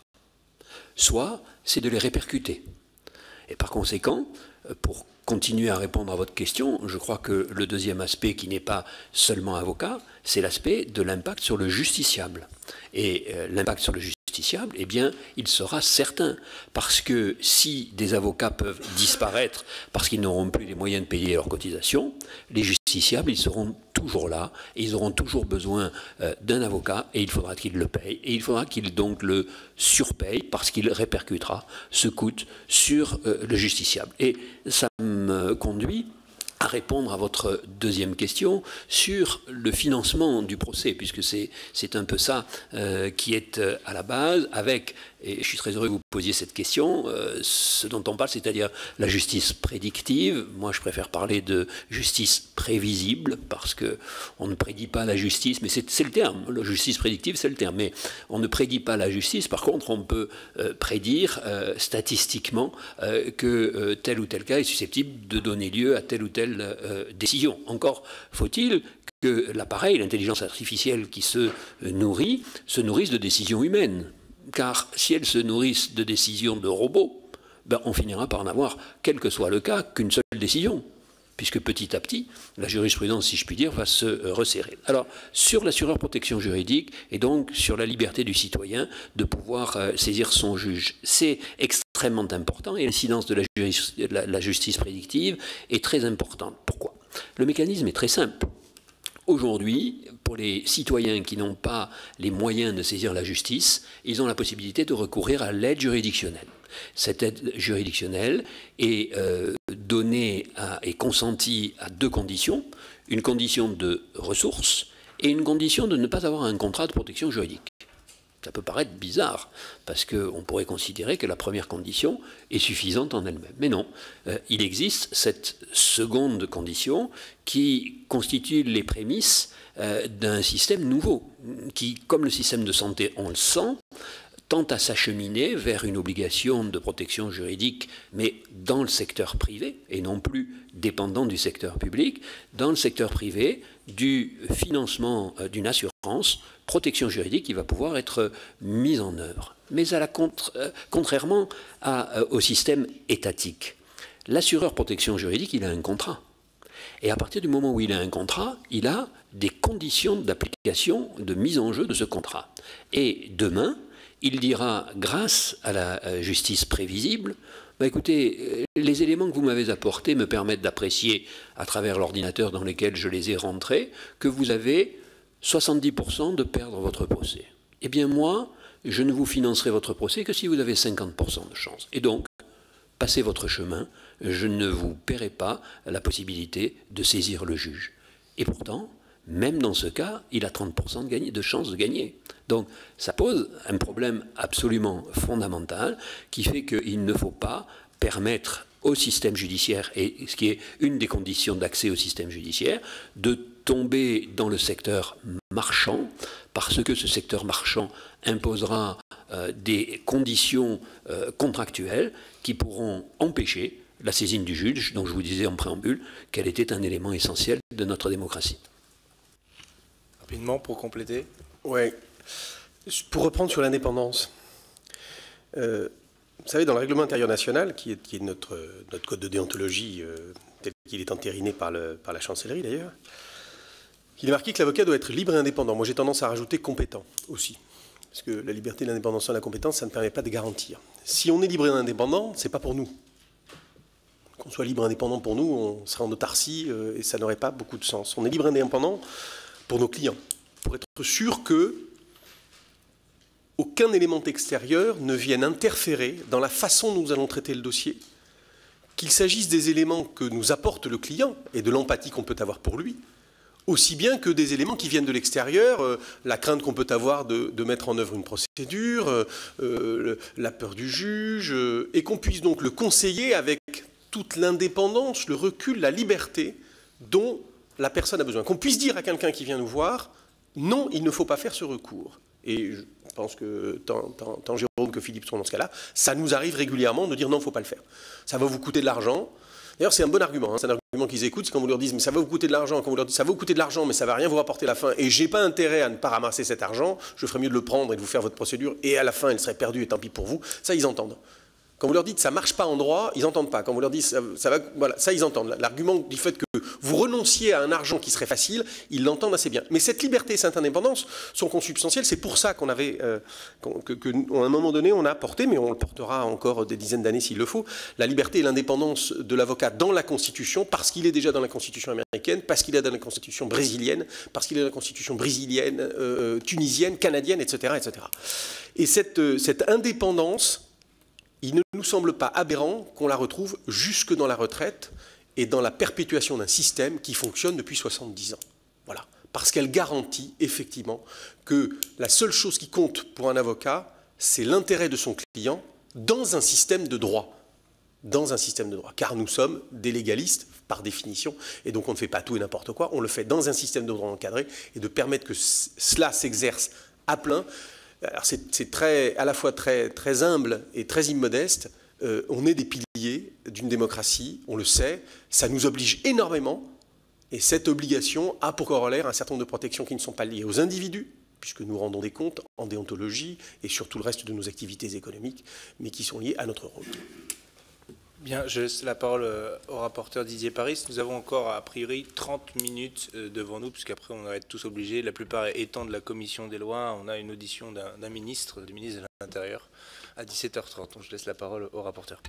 soit c'est de les répercuter. Et par conséquent, pour continuer à répondre à votre question, je crois que le deuxième aspect qui n'est pas seulement avocat, c'est l'aspect de l'impact sur le justiciable. Et l'impact sur le justiciable, eh bien, il sera certain. Parce que si des avocats peuvent disparaître parce qu'ils n'auront plus les moyens de payer leurs cotisations, les justiciables, ils seront toujours là et ils auront toujours besoin d'un avocat et il faudra qu'ils le payent. Et il faudra qu'ils donc le surpayent parce qu'il répercutera ce coût sur le justiciable. Et ça me conduit à répondre à votre deuxième question sur le financement du procès, puisque c'est un peu ça qui est à la base, avec, et je suis très heureux que vous posiez cette question, ce dont on parle, c'est-à-dire la justice prédictive. Moi, je préfère parler de justice prévisible, parce qu'on ne prédit pas la justice, mais c'est le terme, la justice prédictive, c'est le terme, mais on ne prédit pas la justice. Par contre, on peut prédire statistiquement que tel ou tel cas est susceptible de donner lieu à telle ou telle décision. Encore faut-il que l'appareil, l'intelligence artificielle qui se nourrisse de décisions humaines. Car si elles se nourrissent de décisions de robots, ben on finira par n'avoir, quel que soit le cas, qu'une seule décision. Puisque petit à petit, la jurisprudence, si je puis dire, va se resserrer. Alors, sur l'assureur protection juridique, et donc sur la liberté du citoyen de pouvoir saisir son juge, c'est extrêmement important, et l'incidence de la justice prédictive est très importante. Pourquoi? Le mécanisme est très simple. Aujourd'hui, pour les citoyens qui n'ont pas les moyens de saisir la justice, ils ont la possibilité de recourir à l'aide juridictionnelle. Cette aide juridictionnelle est donnée et consentie à deux conditions, une condition de ressources et une condition de ne pas avoir un contrat de protection juridique. Ça peut paraître bizarre, parce qu'on pourrait considérer que la première condition est suffisante en elle-même. Mais non, il existe cette seconde condition qui constitue les prémices d'un système nouveau, qui, comme le système de santé, on le sent, tend à s'acheminer vers une obligation de protection juridique, mais dans le secteur privé, et non plus dépendant du secteur public, dans le secteur privé, du financement d'une assurance, protection juridique qui va pouvoir être mise en œuvre. Mais contrairement au système étatique, l'assureur protection juridique, il a un contrat. Et à partir du moment où il a un contrat, il a des conditions d'application, de mise en jeu de ce contrat. Et demain, il dira, grâce à la justice prévisible, bah écoutez, les éléments que vous m'avez apportés me permettent d'apprécier, à travers l'ordinateur dans lequel je les ai rentrés, que vous avez 70% de perdre votre procès. Eh bien moi, je ne vous financerai votre procès que si vous avez 50% de chance. Et donc, passez votre chemin, je ne vous paierai pas la possibilité de saisir le juge. Et pourtant, même dans ce cas, il a 30% de chance de gagner. Donc ça pose un problème absolument fondamental qui fait qu'il ne faut pas permettre au système judiciaire, et ce qui est une des conditions d'accès au système judiciaire, de tomber dans le secteur marchand, parce que ce secteur marchand imposera des conditions contractuelles qui pourront empêcher la saisine du juge, dont je vous disais en préambule qu'elle était un élément essentiel de notre démocratie. Rapidement, pour compléter. Ouais. Pour reprendre sur l'indépendance, vous savez, dans le règlement intérieur national, qui est notre code de déontologie, tel qu'il est entériné par la chancellerie d'ailleurs, il est marqué que l'avocat doit être libre et indépendant. Moi, j'ai tendance à rajouter compétent aussi, parce que la liberté, l'indépendance et la compétence, ça ne permet pas de garantir. Si on est libre et indépendant, c'est pas pour nous. Qu'on soit libre et indépendant pour nous, on serait en autarcie et ça n'aurait pas beaucoup de sens. On est libre et indépendant pour nos clients, pour être sûr que aucun élément extérieur ne vienne interférer dans la façon dont nous allons traiter le dossier, qu'il s'agisse des éléments que nous apporte le client et de l'empathie qu'on peut avoir pour lui, aussi bien que des éléments qui viennent de l'extérieur, la crainte qu'on peut avoir de mettre en œuvre une procédure, la peur du juge, et qu'on puisse donc le conseiller avec toute l'indépendance, le recul, la liberté dont la personne a besoin. Qu'on puisse dire à quelqu'un qui vient nous voir, non, il ne faut pas faire ce recours. Et je pense que tant Jérôme que Philippe sont dans ce cas-là, ça nous arrive régulièrement de dire non, il ne faut pas le faire. Ça va vous coûter de l'argent. D'ailleurs, c'est un bon argument, hein, c'est un argument qu'ils écoutent, c'est quand vous leur dites mais ça va vous coûter de l'argent, quand vous leur dites ça va vous coûter de l'argent, mais ça ne va rien vous rapporter à la fin, et j'ai pas intérêt à ne pas ramasser cet argent, je ferais mieux de le prendre et de vous faire votre procédure, et à la fin, elle serait perdue, et tant pis pour vous, ça, ils entendent. Quand vous leur dites ça ne marche pas en droit, ils n'entendent pas. Quand vous leur dites ça va, voilà, ça ils entendent. L'argument du fait que vous renonciez à un argent qui serait facile, ils l'entendent assez bien. Mais cette liberté et cette indépendance sont consubstantielles. C'est pour ça qu'on avait, à un moment donné, on a porté, mais on le portera encore des dizaines d'années s'il le faut, la liberté et l'indépendance de l'avocat dans la Constitution, parce qu'il est déjà dans la Constitution américaine, parce qu'il est dans la Constitution brésilienne, parce qu'il est dans la Constitution brésilienne, tunisienne, canadienne, etc., etc. Et cette indépendance, il ne nous semble pas aberrant qu'on la retrouve jusque dans la retraite et dans la perpétuation d'un système qui fonctionne depuis 70 ans. Voilà. Parce qu'elle garantit effectivement que la seule chose qui compte pour un avocat, c'est l'intérêt de son client dans un système de droit. Dans un système de droit. Car nous sommes des légalistes par définition, et donc on ne fait pas tout et n'importe quoi, on le fait dans un système de droit encadré, et de permettre que cela s'exerce à plein. Alors c'est à la fois très humble et très immodeste. On est des piliers d'une démocratie, on le sait, ça nous oblige énormément, et cette obligation a pour corollaire un certain nombre de protections qui ne sont pas liées aux individus, puisque nous rendons des comptes en déontologie et sur tout le reste de nos activités économiques, mais qui sont liées à notre rôle. Bien, je laisse la parole au rapporteur Didier Paris. Nous avons encore a priori 30 minutes devant nous, puisqu'après on va être tous obligés, la plupart étant de la commission des lois, on a une audition d'un ministre, du ministre de l'Intérieur, à 17h30. Donc je laisse la parole au rapporteur.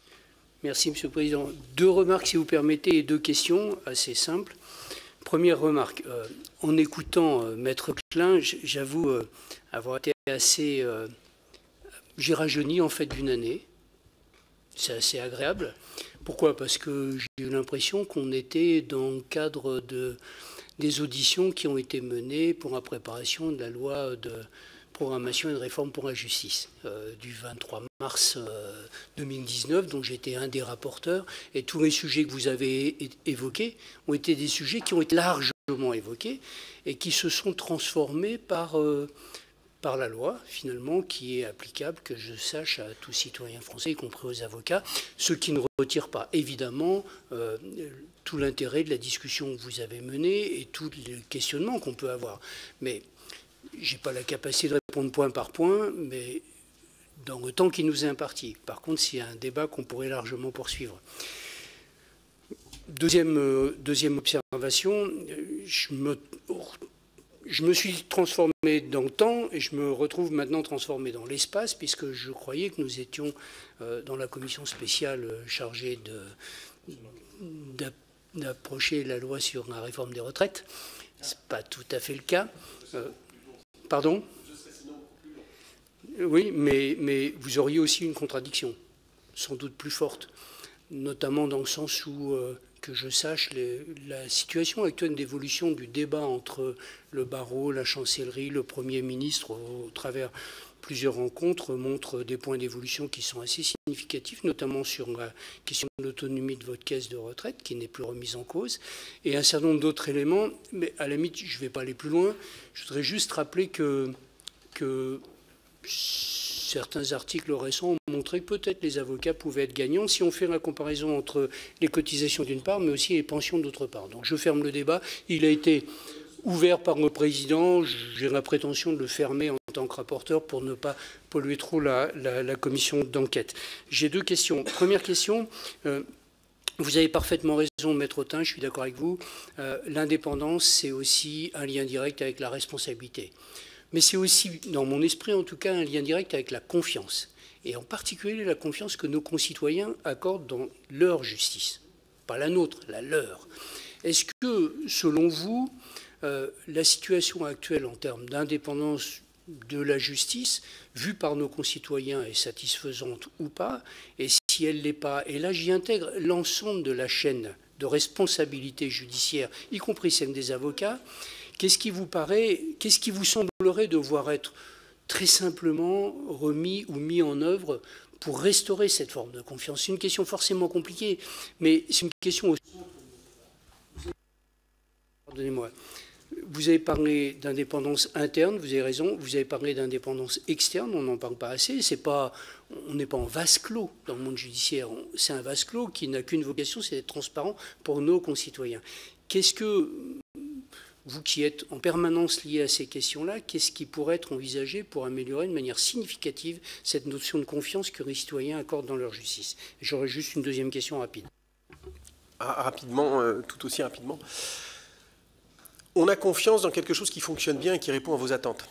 Merci Monsieur le Président. 2 remarques si vous permettez et 2 questions assez simples. Première remarque, en écoutant Maître Klein, j'avoue avoir été assez... j'ai rajeuni en fait d'une année. C'est assez agréable. Pourquoi? Parce que j'ai eu l'impression qu'on était dans le cadre des auditions qui ont été menées pour la préparation de la loi de programmation et de réforme pour la justice du 23 mars 2019, dont j'étais un des rapporteurs. Et tous les sujets que vous avez évoqués ont été des sujets qui ont été largement évoqués et qui se sont transformés par la loi, finalement, qui est applicable, que je sache, à tous citoyens français, y compris aux avocats, ce qui ne retire pas, évidemment, tout l'intérêt de la discussion que vous avez menée et tous les questionnements qu'on peut avoir. Mais je n'ai pas la capacité de répondre point par point, mais dans le temps qui nous est imparti. Par contre, c'est un débat qu'on pourrait largement poursuivre. Deuxième observation, je me suis transformé dans le temps et je me retrouve maintenant transformé dans l'espace, puisque je croyais que nous étions dans la commission spéciale chargée d'approcher la loi sur la réforme des retraites. Ce n'est pas tout à fait le cas. Pardon ? Oui, mais vous auriez aussi une contradiction, sans doute plus forte, notamment dans le sens où, que je sache, la situation actuelle d'évolution du débat entre le barreau, la chancellerie, le Premier ministre, au travers plusieurs rencontres, montre des points d'évolution qui sont assez significatifs, notamment sur la question de l'autonomie de votre caisse de retraite, qui n'est plus remise en cause, et un certain nombre d'autres éléments. Mais à la limite, je ne vais pas aller plus loin. Je voudrais juste rappeler que certains articles récents ont montré que peut-être les avocats pouvaient être gagnants si on fait la comparaison entre les cotisations d'une part, mais aussi les pensions d'autre part. Donc je ferme le débat. Il a été ouvert par le président. J'ai la prétention de le fermer en tant que rapporteur pour ne pas polluer trop la commission d'enquête. J'ai deux questions. Première question. Vous avez parfaitement raison, Maître Autain, je suis d'accord avec vous. L'indépendance, c'est aussi un lien direct avec la responsabilité. Mais c'est aussi, dans mon esprit en tout cas, un lien direct avec la confiance. Et en particulier la confiance que nos concitoyens accordent dans leur justice. Pas la nôtre, la leur. Est-ce que, selon vous, la situation actuelle en termes d'indépendance de la justice, vue par nos concitoyens, est satisfaisante ou pas? Et si elle ne l'est pas, et là j'y intègre l'ensemble de la chaîne de responsabilité judiciaire, y compris celle des avocats, qu'est-ce qui vous semblerait devoir être très simplement remis ou mis en œuvre pour restaurer cette forme de confiance? C'est une question forcément compliquée, mais c'est une question aussi... Pardonnez-moi. Vous avez parlé d'indépendance interne, vous avez raison. Vous avez parlé d'indépendance externe, on n'en parle pas assez. On n'est pas en vase clos dans le monde judiciaire. C'est un vase clos qui n'a qu'une vocation, c'est d'être transparent pour nos concitoyens. Qu'est-ce que... Vous qui êtes en permanence lié à ces questions-là, qu'est-ce qui pourrait être envisagé pour améliorer de manière significative cette notion de confiance que les citoyens accordent dans leur justice? J'aurais juste une deuxième question rapide. Rapidement, tout aussi rapidement. On a confiance dans quelque chose qui fonctionne bien et qui répond à vos attentes.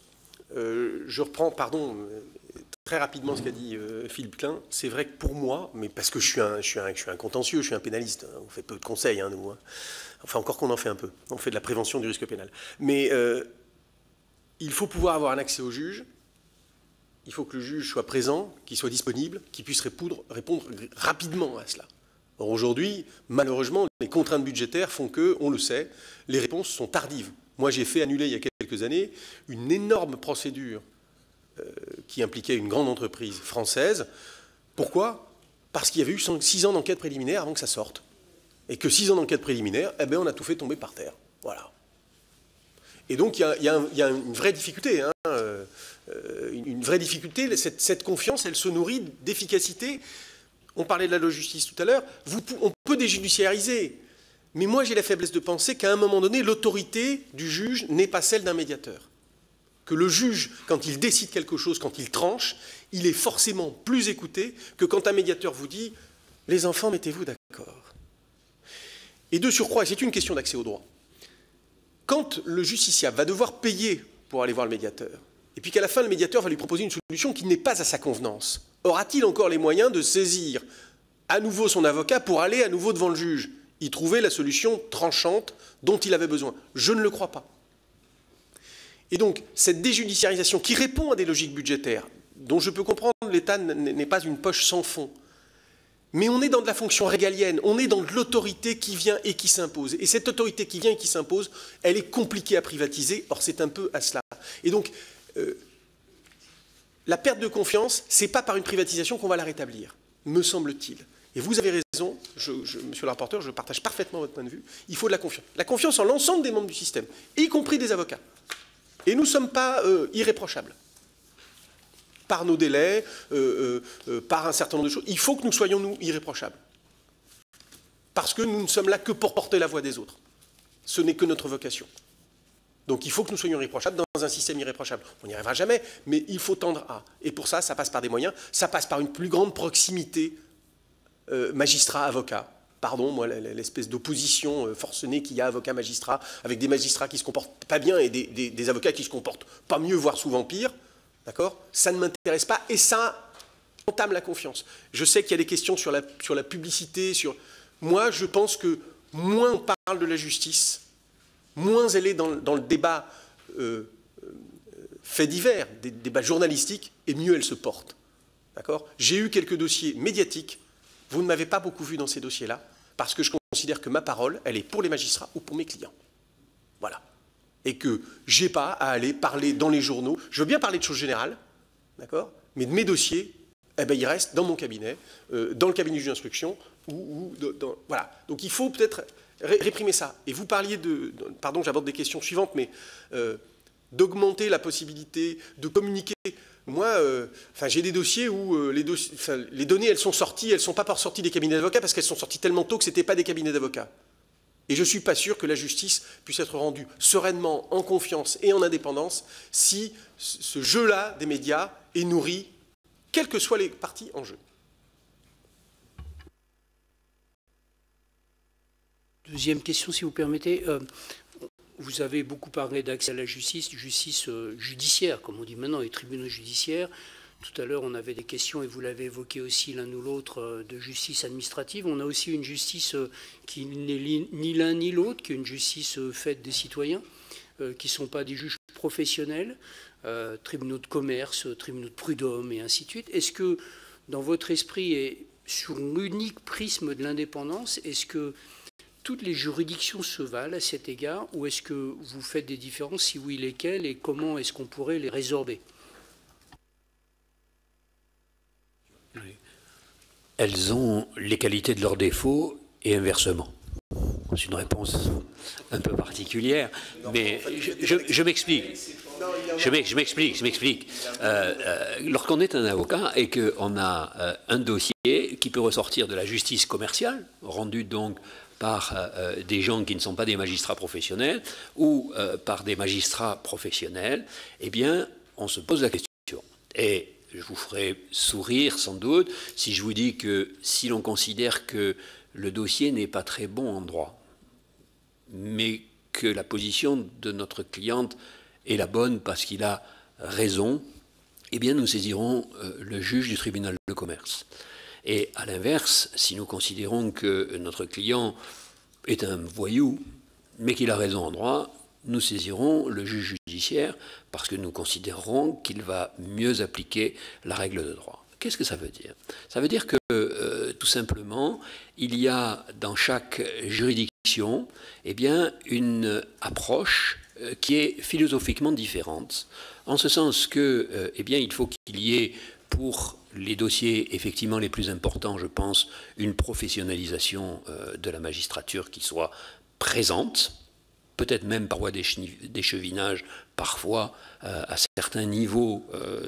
Je reprends, très rapidement ce qu'a dit Philippe Klein. C'est vrai que pour moi, mais parce que je suis un contentieux, je suis un pénaliste, on fait peu de conseils, nous. Enfin, encore qu'on en fait un peu. On fait de la prévention du risque pénal. Mais il faut pouvoir avoir un accès au juge. Il faut que le juge soit présent, qu'il soit disponible, qu'il puisse répondre rapidement à cela. Or, aujourd'hui, malheureusement, les contraintes budgétaires font que, on le sait, les réponses sont tardives. Moi, j'ai fait annuler il y a quelques années une énorme procédure qui impliquait une grande entreprise française. Pourquoi? Parce qu'il y avait eu 6 ans d'enquête préliminaire avant que ça sorte. Et que 6 ans d'enquête préliminaire, on a tout fait tomber par terre. Voilà. Et donc, il y a une vraie difficulté. Une vraie difficulté. Cette confiance, elle se nourrit d'efficacité. On parlait de la loi justice tout à l'heure. On peut déjudiciariser. Mais moi, j'ai la faiblesse de penser qu'à un moment donné, l'autorité du juge n'est pas celle d'un médiateur. Que le juge, quand il décide quelque chose, quand il tranche, il est forcément plus écouté que quand un médiateur vous dit « les enfants, mettez-vous d'accord ». Et de surcroît, et c'est une question d'accès au droit, quand le justiciable va devoir payer pour aller voir le médiateur, et puis qu'à la fin, le médiateur va lui proposer une solution qui n'est pas à sa convenance, aura-t-il encore les moyens de saisir à nouveau son avocat pour aller à nouveau devant le juge, y trouver la solution tranchante dont il avait besoin? Je ne le crois pas. Et donc, cette déjudiciarisation qui répond à des logiques budgétaires, dont je peux comprendre que l'État n'est pas une poche sans fond, mais on est dans de la fonction régalienne, on est dans de l'autorité qui vient et qui s'impose. Et cette autorité qui vient et qui s'impose, elle est compliquée à privatiser, or c'est un peu à cela. Et donc, la perte de confiance, ce n'est pas par une privatisation qu'on va la rétablir, me semble-t-il. Et vous avez raison, monsieur le rapporteur, je partage parfaitement votre point de vue, il faut de la confiance. La confiance en l'ensemble des membres du système, y compris des avocats. Et nous ne sommes pas irréprochables. Par nos délais, par un certain nombre de choses. Il faut que nous soyons, nous, irréprochables. Parce que nous ne sommes là que pour porter la voix des autres. Ce n'est que notre vocation. Donc il faut que nous soyons irréprochables dans un système irréprochable. On n'y arrivera jamais, mais il faut tendre à. Et pour ça passe par des moyens, ça passe par une plus grande proximité magistrat-avocat, pardon, moi, l'espèce d'opposition forcenée qu'il y a avocat-magistrat, avec des magistrats qui se comportent pas bien et des avocats qui se comportent pas mieux, voire souvent pire, d'accord? Ça ne m'intéresse pas et ça entame la confiance. Je sais qu'il y a des questions sur la publicité, Moi, je pense que moins on parle de la justice, moins elle est dans le débat fait divers, des débats journalistiques, et mieux elle se porte. D'accord? J'ai eu quelques dossiers médiatiques. Vous ne m'avez pas beaucoup vu dans ces dossiers-là, parce que je considère que ma parole, elle est pour les magistrats ou pour mes clients. Voilà. Et que je n'ai pas à aller parler dans les journaux. Je veux bien parler de choses générales, d'accord? Mais de mes dossiers, eh ben, ils restent dans mon cabinet, dans le cabinet du juge d'instruction, voilà. Donc il faut peut-être réprimer ça. Et vous parliez pardon, j'aborde des questions suivantes, mais d'augmenter la possibilité de communiquer. Moi, j'ai des dossiers où les données, elles sont sorties, elles ne sont pas sorties des cabinets d'avocats parce qu'elles sont sorties tellement tôt que ce n'étaient pas des cabinets d'avocats. Et je ne suis pas sûr que la justice puisse être rendue sereinement, en confiance et en indépendance si ce jeu-là des médias est nourri, quelles que soient les parties en jeu. Deuxième question, si vous permettez. Vous avez beaucoup parlé d'accès à la justice judiciaire, comme on dit maintenant, les tribunaux judiciaires. Tout à l'heure, on avait des questions, et vous l'avez évoqué aussi l'un ou l'autre, de justice administrative. On a aussi une justice qui n'est ni l'un ni l'autre, qui est une justice faite des citoyens, qui ne sont pas des juges professionnels, tribunaux de commerce, tribunaux de prud'homme, et ainsi de suite. Est-ce que, dans votre esprit, et sur l'unique prisme de l'indépendance, est-ce que toutes les juridictions se valent à cet égard, ou est-ce que vous faites des différences, si oui, lesquelles, et comment est-ce qu'on pourrait les résorber? Elles ont les qualités de leurs défauts et inversement. C'est une réponse un peu particulière, mais je m'explique. Je m'explique. Lorsqu'on est un avocat et qu'on a un dossier qui peut ressortir de la justice commerciale, rendu donc par des gens qui ne sont pas des magistrats professionnels ou par des magistrats professionnels, eh bien, on se pose la question. Et je vous ferai sourire sans doute si je vous dis que si l'on considère que le dossier n'est pas très bon en droit, mais que la position de notre cliente est la bonne parce qu'il a raison, eh bien, nous saisirons le juge du tribunal de commerce. Et à l'inverse, si nous considérons que notre client est un voyou, mais qu'il a raison en droit, nous saisirons le juge judiciaire parce que nous considérons qu'il va mieux appliquer la règle de droit. Qu'est-ce que ça veut dire? Ça veut dire que, tout simplement, il y a dans chaque juridiction eh bien, une approche qui est philosophiquement différente, en ce sens que, eh bien, il faut qu'il y ait pour les dossiers effectivement les plus importants, je pense, une professionnalisation de la magistrature qui soit présente, peut-être même par voie d'échevinage, parfois à certains niveaux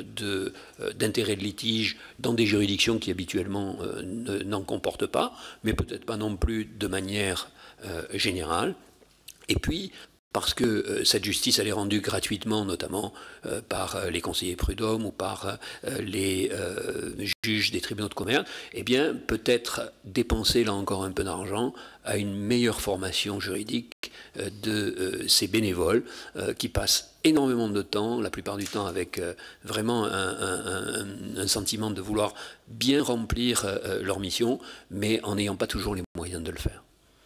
d'intérêt de litige dans des juridictions qui habituellement n'en comportent pas, mais peut-être pas non plus de manière générale. Et puis, parce que cette justice, elle est rendue gratuitement, notamment par les conseillers prud'hommes ou par les juges des tribunaux de commerce, eh bien, peut-être dépenser là encore un peu d'argent à une meilleure formation juridique de ces bénévoles qui passent énormément de temps, la plupart du temps avec vraiment un sentiment de vouloir bien remplir leur mission, mais en n'ayant pas toujours les moyens de le faire.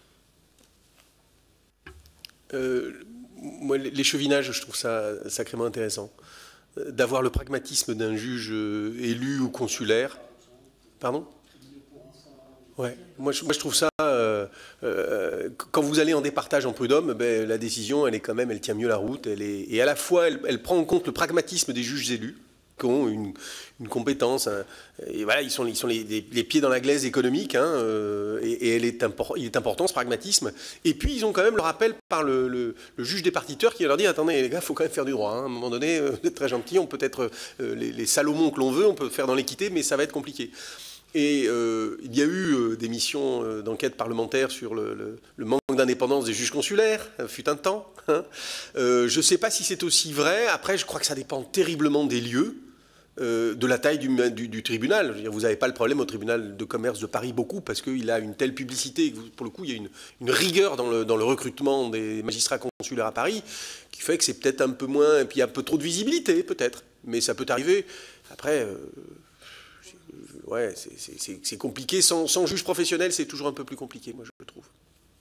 Moi, l'échevinage, je trouve ça sacrément intéressant. D'avoir le pragmatisme d'un juge élu ou consulaire. Pardon? Ouais. Moi, je trouve ça... quand vous allez en départage en prud'homme, ben, la décision, elle tient mieux la route. Et à la fois, elle prend en compte le pragmatisme des juges élus, qui ont une compétence. Et voilà, ils sont les pieds dans la glaise économique, hein, et il est important ce pragmatisme. Et puis ils ont quand même le rappel par le juge départiteur qui leur dit: attendez les gars, il faut quand même faire du droit. Hein. À un moment donné, vous êtes très gentils, on peut être les Salomon que l'on veut, on peut faire dans l'équité, mais ça va être compliqué. Et il y a eu des missions d'enquête parlementaire sur le manque d'indépendance des juges consulaires, fut un temps. Hein. Je ne sais pas si c'est aussi vrai. Après, je crois que ça dépend terriblement des lieux. de la taille du tribunal. Je veux dire, vous n'avez pas le problème au tribunal de commerce de Paris beaucoup parce qu'il a une telle publicité, pour le coup, il y a une rigueur dans le recrutement des magistrats consulaires à Paris qui fait que c'est peut-être un peu moins, et puis il y a un peu trop de visibilité peut-être, mais ça peut arriver. Après, ouais, c'est compliqué. Sans juge professionnel, c'est toujours un peu plus compliqué, moi je trouve.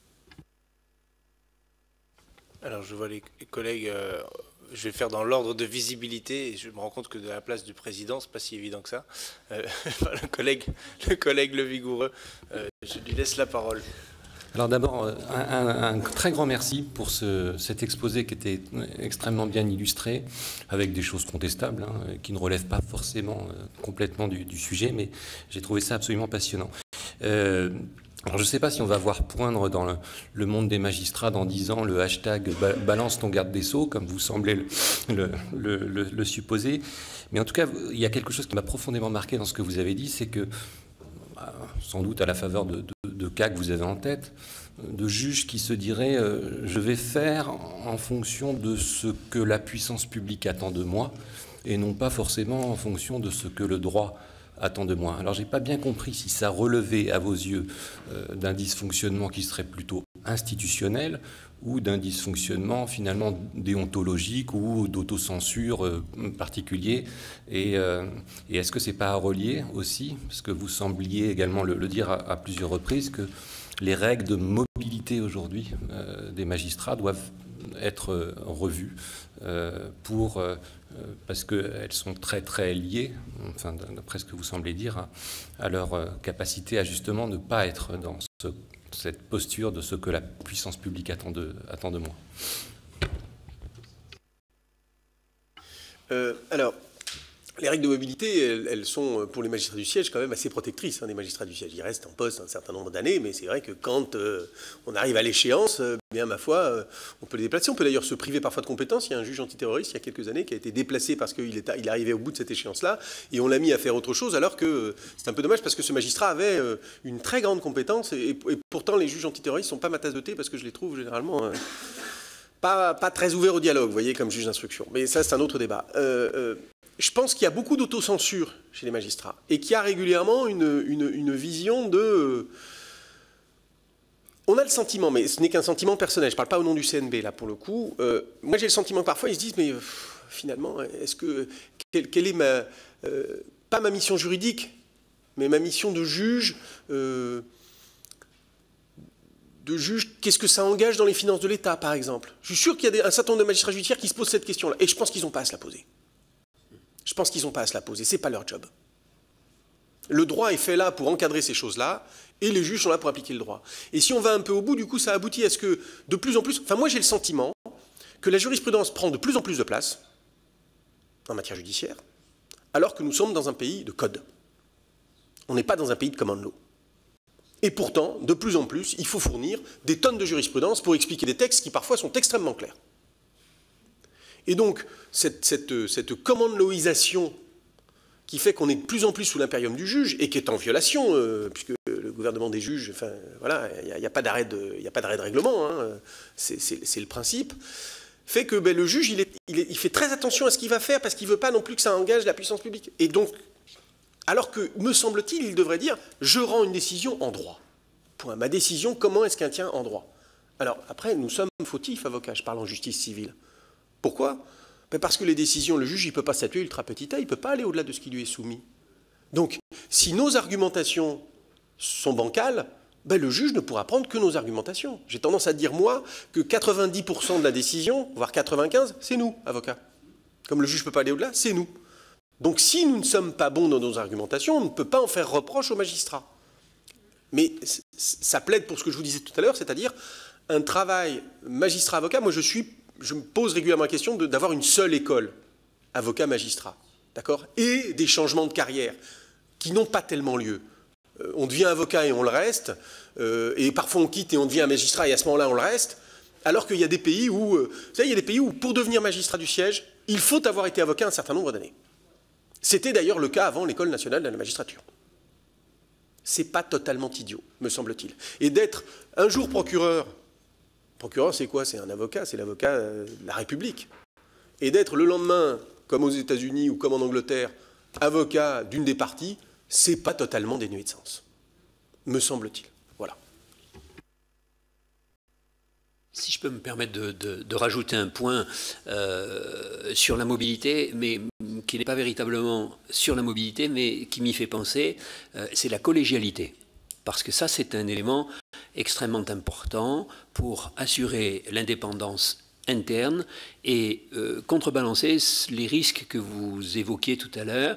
Alors je vois les collègues... je vais faire dans l'ordre de visibilité et je me rends compte que de la place du président, c'est pas si évident que ça. Le collègue Le Vigoureux, je lui laisse la parole. Alors d'abord, un très grand merci pour cet exposé qui était extrêmement bien illustré, avec des choses contestables, hein, qui ne relèvent pas forcément complètement du sujet, mais j'ai trouvé ça absolument passionnant. Alors je ne sais pas si on va voir poindre dans le monde des magistrats dans 10 ans le hashtag balance ton garde des Sceaux, comme vous semblez le supposer. Mais en tout cas, il y a quelque chose qui m'a profondément marqué dans ce que vous avez dit, c'est que, sans doute à la faveur de cas que vous avez en tête, de juges qui se diraient je vais faire en fonction de ce que la puissance publique attend de moi, et non pas forcément en fonction de ce que le droit attend de moi. Alors, je n'ai pas bien compris si ça relevait, à vos yeux, d'un dysfonctionnement qui serait plutôt institutionnel ou d'un dysfonctionnement, finalement, déontologique ou d'autocensure particulier. Et est-ce que ce n'est pas à relier aussi, parce que vous sembliez également le dire à plusieurs reprises, que les règles de mobilité aujourd'hui des magistrats doivent être revues parce qu'elles sont très très liées, enfin, d'après ce que vous semblez dire, à leur capacité à justement ne pas être dans cette posture de ce que la puissance publique attend de moi. Alors, les règles de mobilité, elles sont pour les magistrats du siège quand même assez protectrices. Hein, les magistrats du siège, ils restent en poste un certain nombre d'années, mais c'est vrai que quand on arrive à l'échéance, bien ma foi, on peut les déplacer. On peut d'ailleurs se priver parfois de compétences. Il y a un juge antiterroriste il y a quelques années qui a été déplacé parce qu'il est arrivé au bout de cette échéance-là, et on l'a mis à faire autre chose, alors que c'est un peu dommage parce que ce magistrat avait une très grande compétence, et pourtant les juges antiterroristes ne sont pas ma tasse de thé parce que je les trouve généralement pas très ouverts au dialogue, vous voyez, comme juge d'instruction. Mais ça, c'est un autre débat. Je pense qu'il y a beaucoup d'autocensure chez les magistrats et qu'il y a régulièrement une vision de... On a le sentiment, mais ce n'est qu'un sentiment personnel, je ne parle pas au nom du CNB là pour le coup, moi j'ai le sentiment que parfois ils se disent mais finalement, est-ce que... Quelle est pas ma mission juridique, mais ma mission de juge... qu'est-ce que ça engage dans les finances de l'État, par exemple? Je suis sûr qu'il y a un certain nombre de magistrats judiciaires qui se posent cette question-là, et je pense qu'ils n'ont pas à se la poser. Je pense qu'ils n'ont pas à se la poser, ce n'est pas leur job. Le droit est fait là pour encadrer ces choses-là, et les juges sont là pour appliquer le droit. Et si on va un peu au bout, du coup, ça aboutit à ce que, de plus en plus... Enfin, moi, j'ai le sentiment que la jurisprudence prend de plus en plus de place en matière judiciaire, alors que nous sommes dans un pays de code. On n'est pas dans un pays de command law. Et pourtant, de plus en plus, il faut fournir des tonnes de jurisprudence pour expliquer des textes qui parfois sont extrêmement clairs. Et donc, cette command lawisation qui fait qu'on est de plus en plus sous l'impérium du juge, et qui est en violation, puisque le gouvernement des juges, enfin, voilà, il n'y a pas d'arrêt de règlement, hein, c'est le principe, fait que le juge, il fait très attention à ce qu'il va faire, parce qu'il ne veut pas non plus que ça engage la puissance publique. Et donc, alors que, me semble-t-il, il devrait dire « je rends une décision en droit ». Point. Ma décision, comment est-ce qu'elle tient en droit? Alors, après, nous sommes fautifs, avocats, je parle en justice civile. Pourquoi? Parce que les décisions, le juge, il ne peut pas statuer ultra petit a, il ne peut pas aller au-delà de ce qui lui est soumis. Donc, si nos argumentations sont bancales, le juge ne pourra prendre que nos argumentations. J'ai tendance à dire, moi, que 90% de la décision, voire 95%, c'est nous, avocats. Comme le juge ne peut pas aller au-delà, c'est nous. Donc, si nous ne sommes pas bons dans nos argumentations, on ne peut pas en faire reproche aux magistrats. Mais ça plaide pour ce que je vous disais tout à l'heure, c'est-à-dire un travail magistrat-avocat. Moi, je me pose régulièrement la question d'avoir une seule école, avocat-magistrat, d'accord? Et des changements de carrière qui n'ont pas tellement lieu. On devient avocat et on le reste, et parfois on quitte et on devient magistrat et à ce moment-là on le reste, alors qu'il y a des pays où, vous savez, il y a des pays où pour devenir magistrat du siège, il faut avoir été avocat un certain nombre d'années. C'était d'ailleurs le cas avant l'École nationale de la magistrature. C'est pas totalement idiot, me semble-t-il. Et d'être un jour procureur, procureur c'est quoi? C'est un avocat, c'est l'avocat de la République. Et d'être le lendemain, comme aux États-Unis ou comme en Angleterre, avocat d'une des parties, c'est pas totalement dénué de sens, me semble-t-il. Voilà. Si je peux me permettre de rajouter un point sur la mobilité, mais qui n'est pas véritablement sur la mobilité, mais qui m'y fait penser, c'est la collégialité. Parce que ça, c'est un élément extrêmement important pour assurer l'indépendance interne et contrebalancer les risques que vous évoquiez tout à l'heure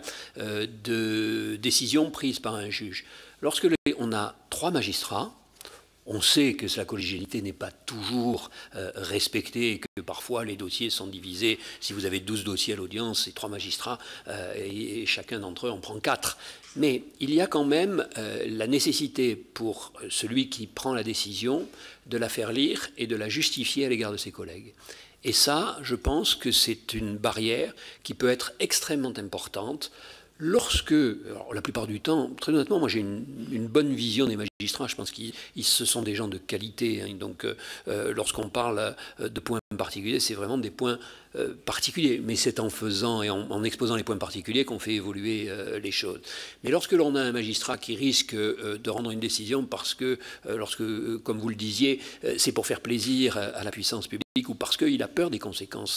de décisions prises par un juge. Lorsque on a 3 magistrats, on sait que la collégialité n'est pas toujours respectée et que parfois les dossiers sont divisés. Si vous avez 12 dossiers à l'audience, c'est 3 magistrats et chacun d'entre eux en prend 4. Mais il y a quand même la nécessité pour celui qui prend la décision de la faire lire et de la justifier à l'égard de ses collègues. Et ça, je pense que c'est une barrière qui peut être extrêmement importante. Lorsque, alors la plupart du temps, très honnêtement, moi j'ai une bonne vision des magistrats, je pense qu'ils ce sont des gens de qualité, hein, donc lorsqu'on parle de points particuliers, c'est vraiment des points particuliers, mais c'est en faisant et en exposant les points particuliers qu'on fait évoluer les choses. Mais lorsque l'on a un magistrat qui risque de rendre une décision parce que, comme vous le disiez, c'est pour faire plaisir à la puissance publique ou parce qu'il a peur des conséquences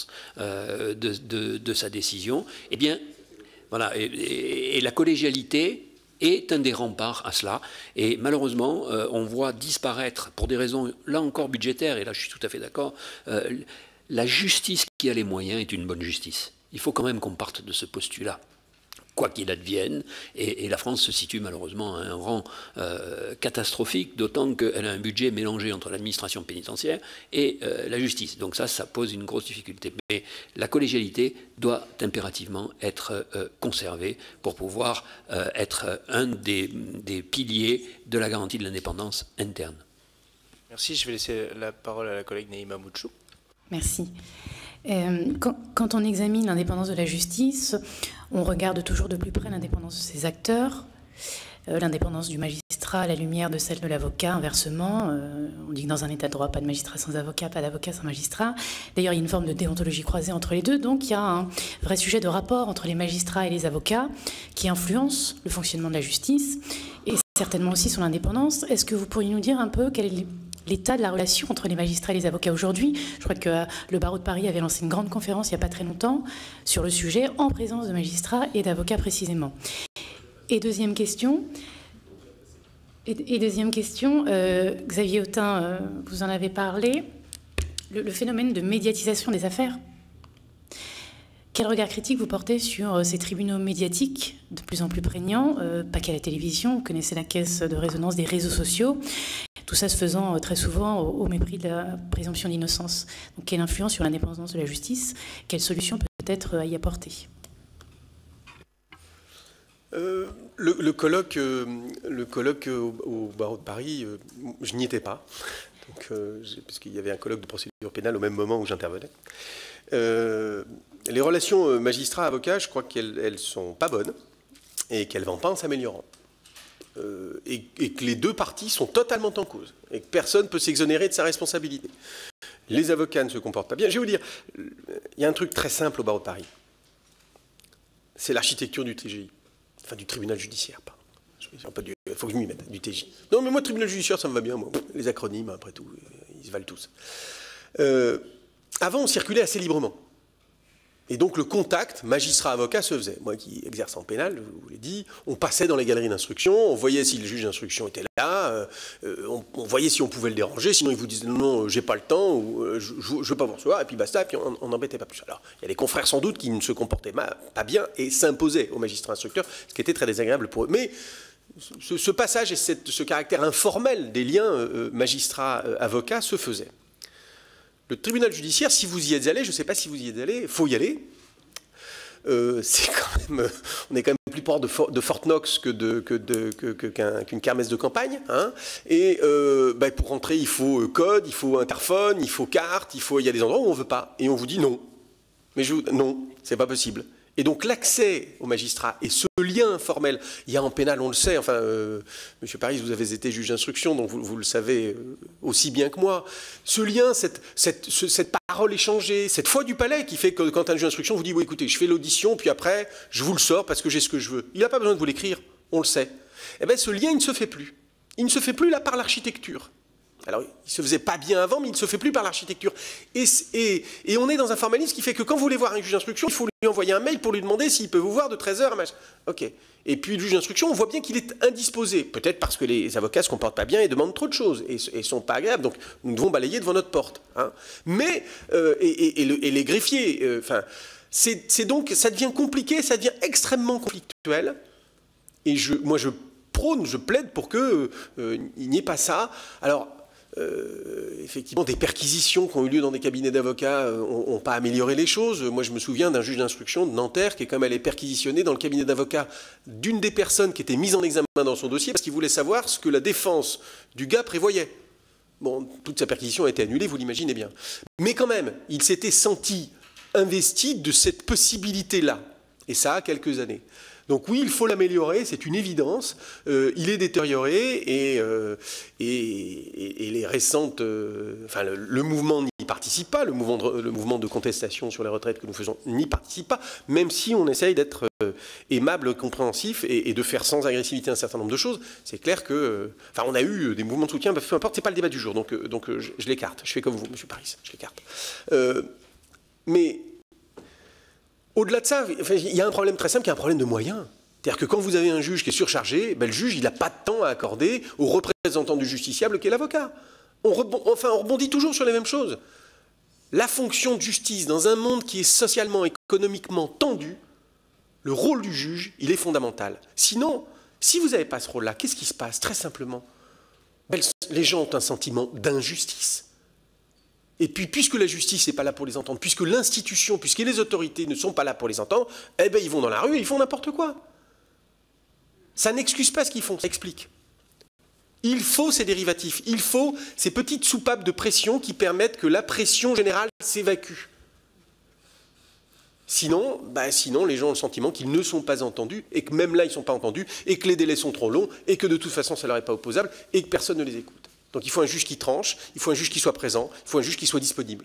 de sa décision, eh bien, voilà, et la collégialité est un des remparts à cela. Et malheureusement, on voit disparaître, pour des raisons, là encore, budgétaires, et là je suis tout à fait d'accord, la justice qui a les moyens est une bonne justice. Il faut quand même qu'on parte de ce postulat, quoi qu'il advienne, et la France se situe malheureusement à un rang catastrophique, d'autant qu'elle a un budget mélangé entre l'administration pénitentiaire et la justice. Donc ça pose une grosse difficulté. Mais la collégialité doit impérativement être conservée pour pouvoir être un des piliers de la garantie de l'indépendance interne. Merci, je vais laisser la parole à la collègue Naïma Mouchou. Merci. Quand on examine l'indépendance de la justice, on regarde toujours de plus près l'indépendance de ses acteurs, l'indépendance du magistrat à la lumière de celle de l'avocat, inversement. On dit que dans un état de droit, pas de magistrat sans avocat, pas d'avocat sans magistrat. D'ailleurs, il y a une forme de déontologie croisée entre les deux, donc il y a un vrai sujet de rapport entre les magistrats et les avocats qui influence le fonctionnement de la justice et certainement aussi son indépendance. Est-ce que vous pourriez nous dire un peu quel est l'état de la relation entre les magistrats et les avocats aujourd'hui? Je crois que le barreau de Paris avait lancé une grande conférence il n'y a pas très longtemps sur le sujet, en présence de magistrats et d'avocats précisément. Et deuxième question, Xavier Autain, vous en avez parlé, le phénomène de médiatisation des affaires. Quel regard critique vous portez sur ces tribunaux médiatiques de plus en plus prégnants, pas qu'à la télévision, vous connaissez la caisse de résonance des réseaux sociaux, tout ça se faisant très souvent au mépris de la présomption d'innocence. Donc quelle influence sur l'indépendance de la justice? Quelle solution peut-être à y apporter? Le colloque au barreau de Paris, je n'y étais pas, parce qu'il y avait un colloque de procédure pénale au même moment où j'intervenais. Les relations magistrat-avocat, je crois qu'elles ne sont pas bonnes et qu'elles ne vont pas en s'améliorant. Et que les deux parties sont totalement en cause et que personne ne peut s'exonérer de sa responsabilité. Les avocats ne se comportent pas bien. Je vais vous dire, il y a un truc très simple au barreau de Paris. C'est l'architecture du TGI. Enfin, du tribunal judiciaire, pardon. Il faut que je m'y mette, du TJ. Non, mais moi, tribunal judiciaire, ça me va bien, moi. Les acronymes, après tout, ils se valent tous. Avant, on circulait assez librement. Et donc, le contact magistrat-avocat se faisait. Moi qui exerce en pénal, je vous l'ai dit, on passait dans les galeries d'instruction, on voyait si le juge d'instruction était là, on voyait si on pouvait le déranger, sinon il vous disait non, j'ai pas le temps, ou je veux pas vous recevoir, et puis basta, et puis on n'embêtait pas plus. Alors, il y a des confrères sans doute qui ne se comportaient pas bien et s'imposaient aux magistrats instructeurs, ce qui était très désagréable pour eux. Mais ce passage et ce caractère informel des liens magistrat-avocat se faisait. Le tribunal judiciaire, si vous y êtes allé, je ne sais pas si vous y êtes allé, il faut y aller. C'est quand même, on est quand même plus proche de Fort Knox qu'une kermesse de campagne. Hein. Et pour rentrer, il faut code, il faut interphone, il faut carte, il y a des endroits où on ne veut pas. Et on vous dit non. Mais non, c'est pas possible. Et donc l'accès aux magistrats et ce lien informel, il y a en pénal, on le sait, enfin, Monsieur Paris, vous avez été juge d'instruction, donc vous le savez aussi bien que moi, ce lien, cette parole échangée, cette foi du palais qui fait que quand un juge d'instruction vous dit oui, écoutez, je fais l'audition, puis après, je vous le sors parce que j'ai ce que je veux. Il n'a pas besoin de vous l'écrire, on le sait. Eh bien, ce lien, il ne se fait plus. Il ne se fait plus là par l'architecture. Alors, il ne se faisait pas bien avant, mais il ne se fait plus par l'architecture. Et on est dans un formalisme qui fait que quand vous voulez voir un juge d'instruction, il faut lui envoyer un mail pour lui demander s'il peut vous voir de 13h à machin. Ok. Et puis le juge d'instruction, on voit bien qu'il est indisposé. Peut-être parce que les avocats ne se comportent pas bien et demandent trop de choses et ne sont pas agréables. Donc, nous devons balayer devant notre porte. Hein. Mais, les greffiers, c'est donc, ça devient compliqué, ça devient extrêmement conflictuel. Et moi, je plaide pour qu'il n'y ait pas ça. Alors, effectivement, des perquisitions qui ont eu lieu dans des cabinets d'avocats n'ont pas amélioré les choses. Moi, je me souviens d'un juge d'instruction de Nanterre qui est quand même allé perquisitionner dans le cabinet d'avocats d'une des personnes qui était mise en examen dans son dossier parce qu'il voulait savoir ce que la défense du gars prévoyait. Bon, toute sa perquisition a été annulée, vous l'imaginez bien. Mais quand même, il s'était senti investi de cette possibilité-là. Et ça a quelques années. Donc oui, il faut l'améliorer, c'est une évidence. Il est détérioré et les récentes... le mouvement n'y participe pas, le mouvement de contestation sur les retraites que nous faisons n'y participe pas, même si on essaye d'être aimable, compréhensif et de faire sans agressivité un certain nombre de choses. C'est clair que... on a eu des mouvements de soutien, peu importe, c'est pas le débat du jour, donc je l'écarte. Je fais comme vous, M. Paris, je l'écarte. Mais... Au-delà de ça, il y a un problème très simple qui est un problème de moyens. C'est-à-dire que quand vous avez un juge qui est surchargé, le juge il n'a pas de temps à accorder au représentant du justiciable qui est l'avocat. On rebondit toujours sur les mêmes choses. La fonction de justice dans un monde qui est socialement, économiquement tendu, le rôle du juge, il est fondamental. Sinon, si vous n'avez pas ce rôle-là, qu'est-ce qui se passe? Très simplement, les gens ont un sentiment d'injustice. Et puis, puisque la justice n'est pas là pour les entendre, puisque l'institution, puisque les autorités ne sont pas là pour les entendre, eh bien, ils vont dans la rue et ils font n'importe quoi. Ça n'excuse pas ce qu'ils font, ça explique. Il faut ces dérivatifs, il faut ces petites soupapes de pression qui permettent que la pression générale s'évacue. Sinon, les gens ont le sentiment qu'ils ne sont pas entendus, et que même là, ils ne sont pas entendus, et que les délais sont trop longs, et que de toute façon, ça ne leur est pas opposable, et que personne ne les écoute. Donc il faut un juge qui tranche, il faut un juge qui soit présent, il faut un juge qui soit disponible.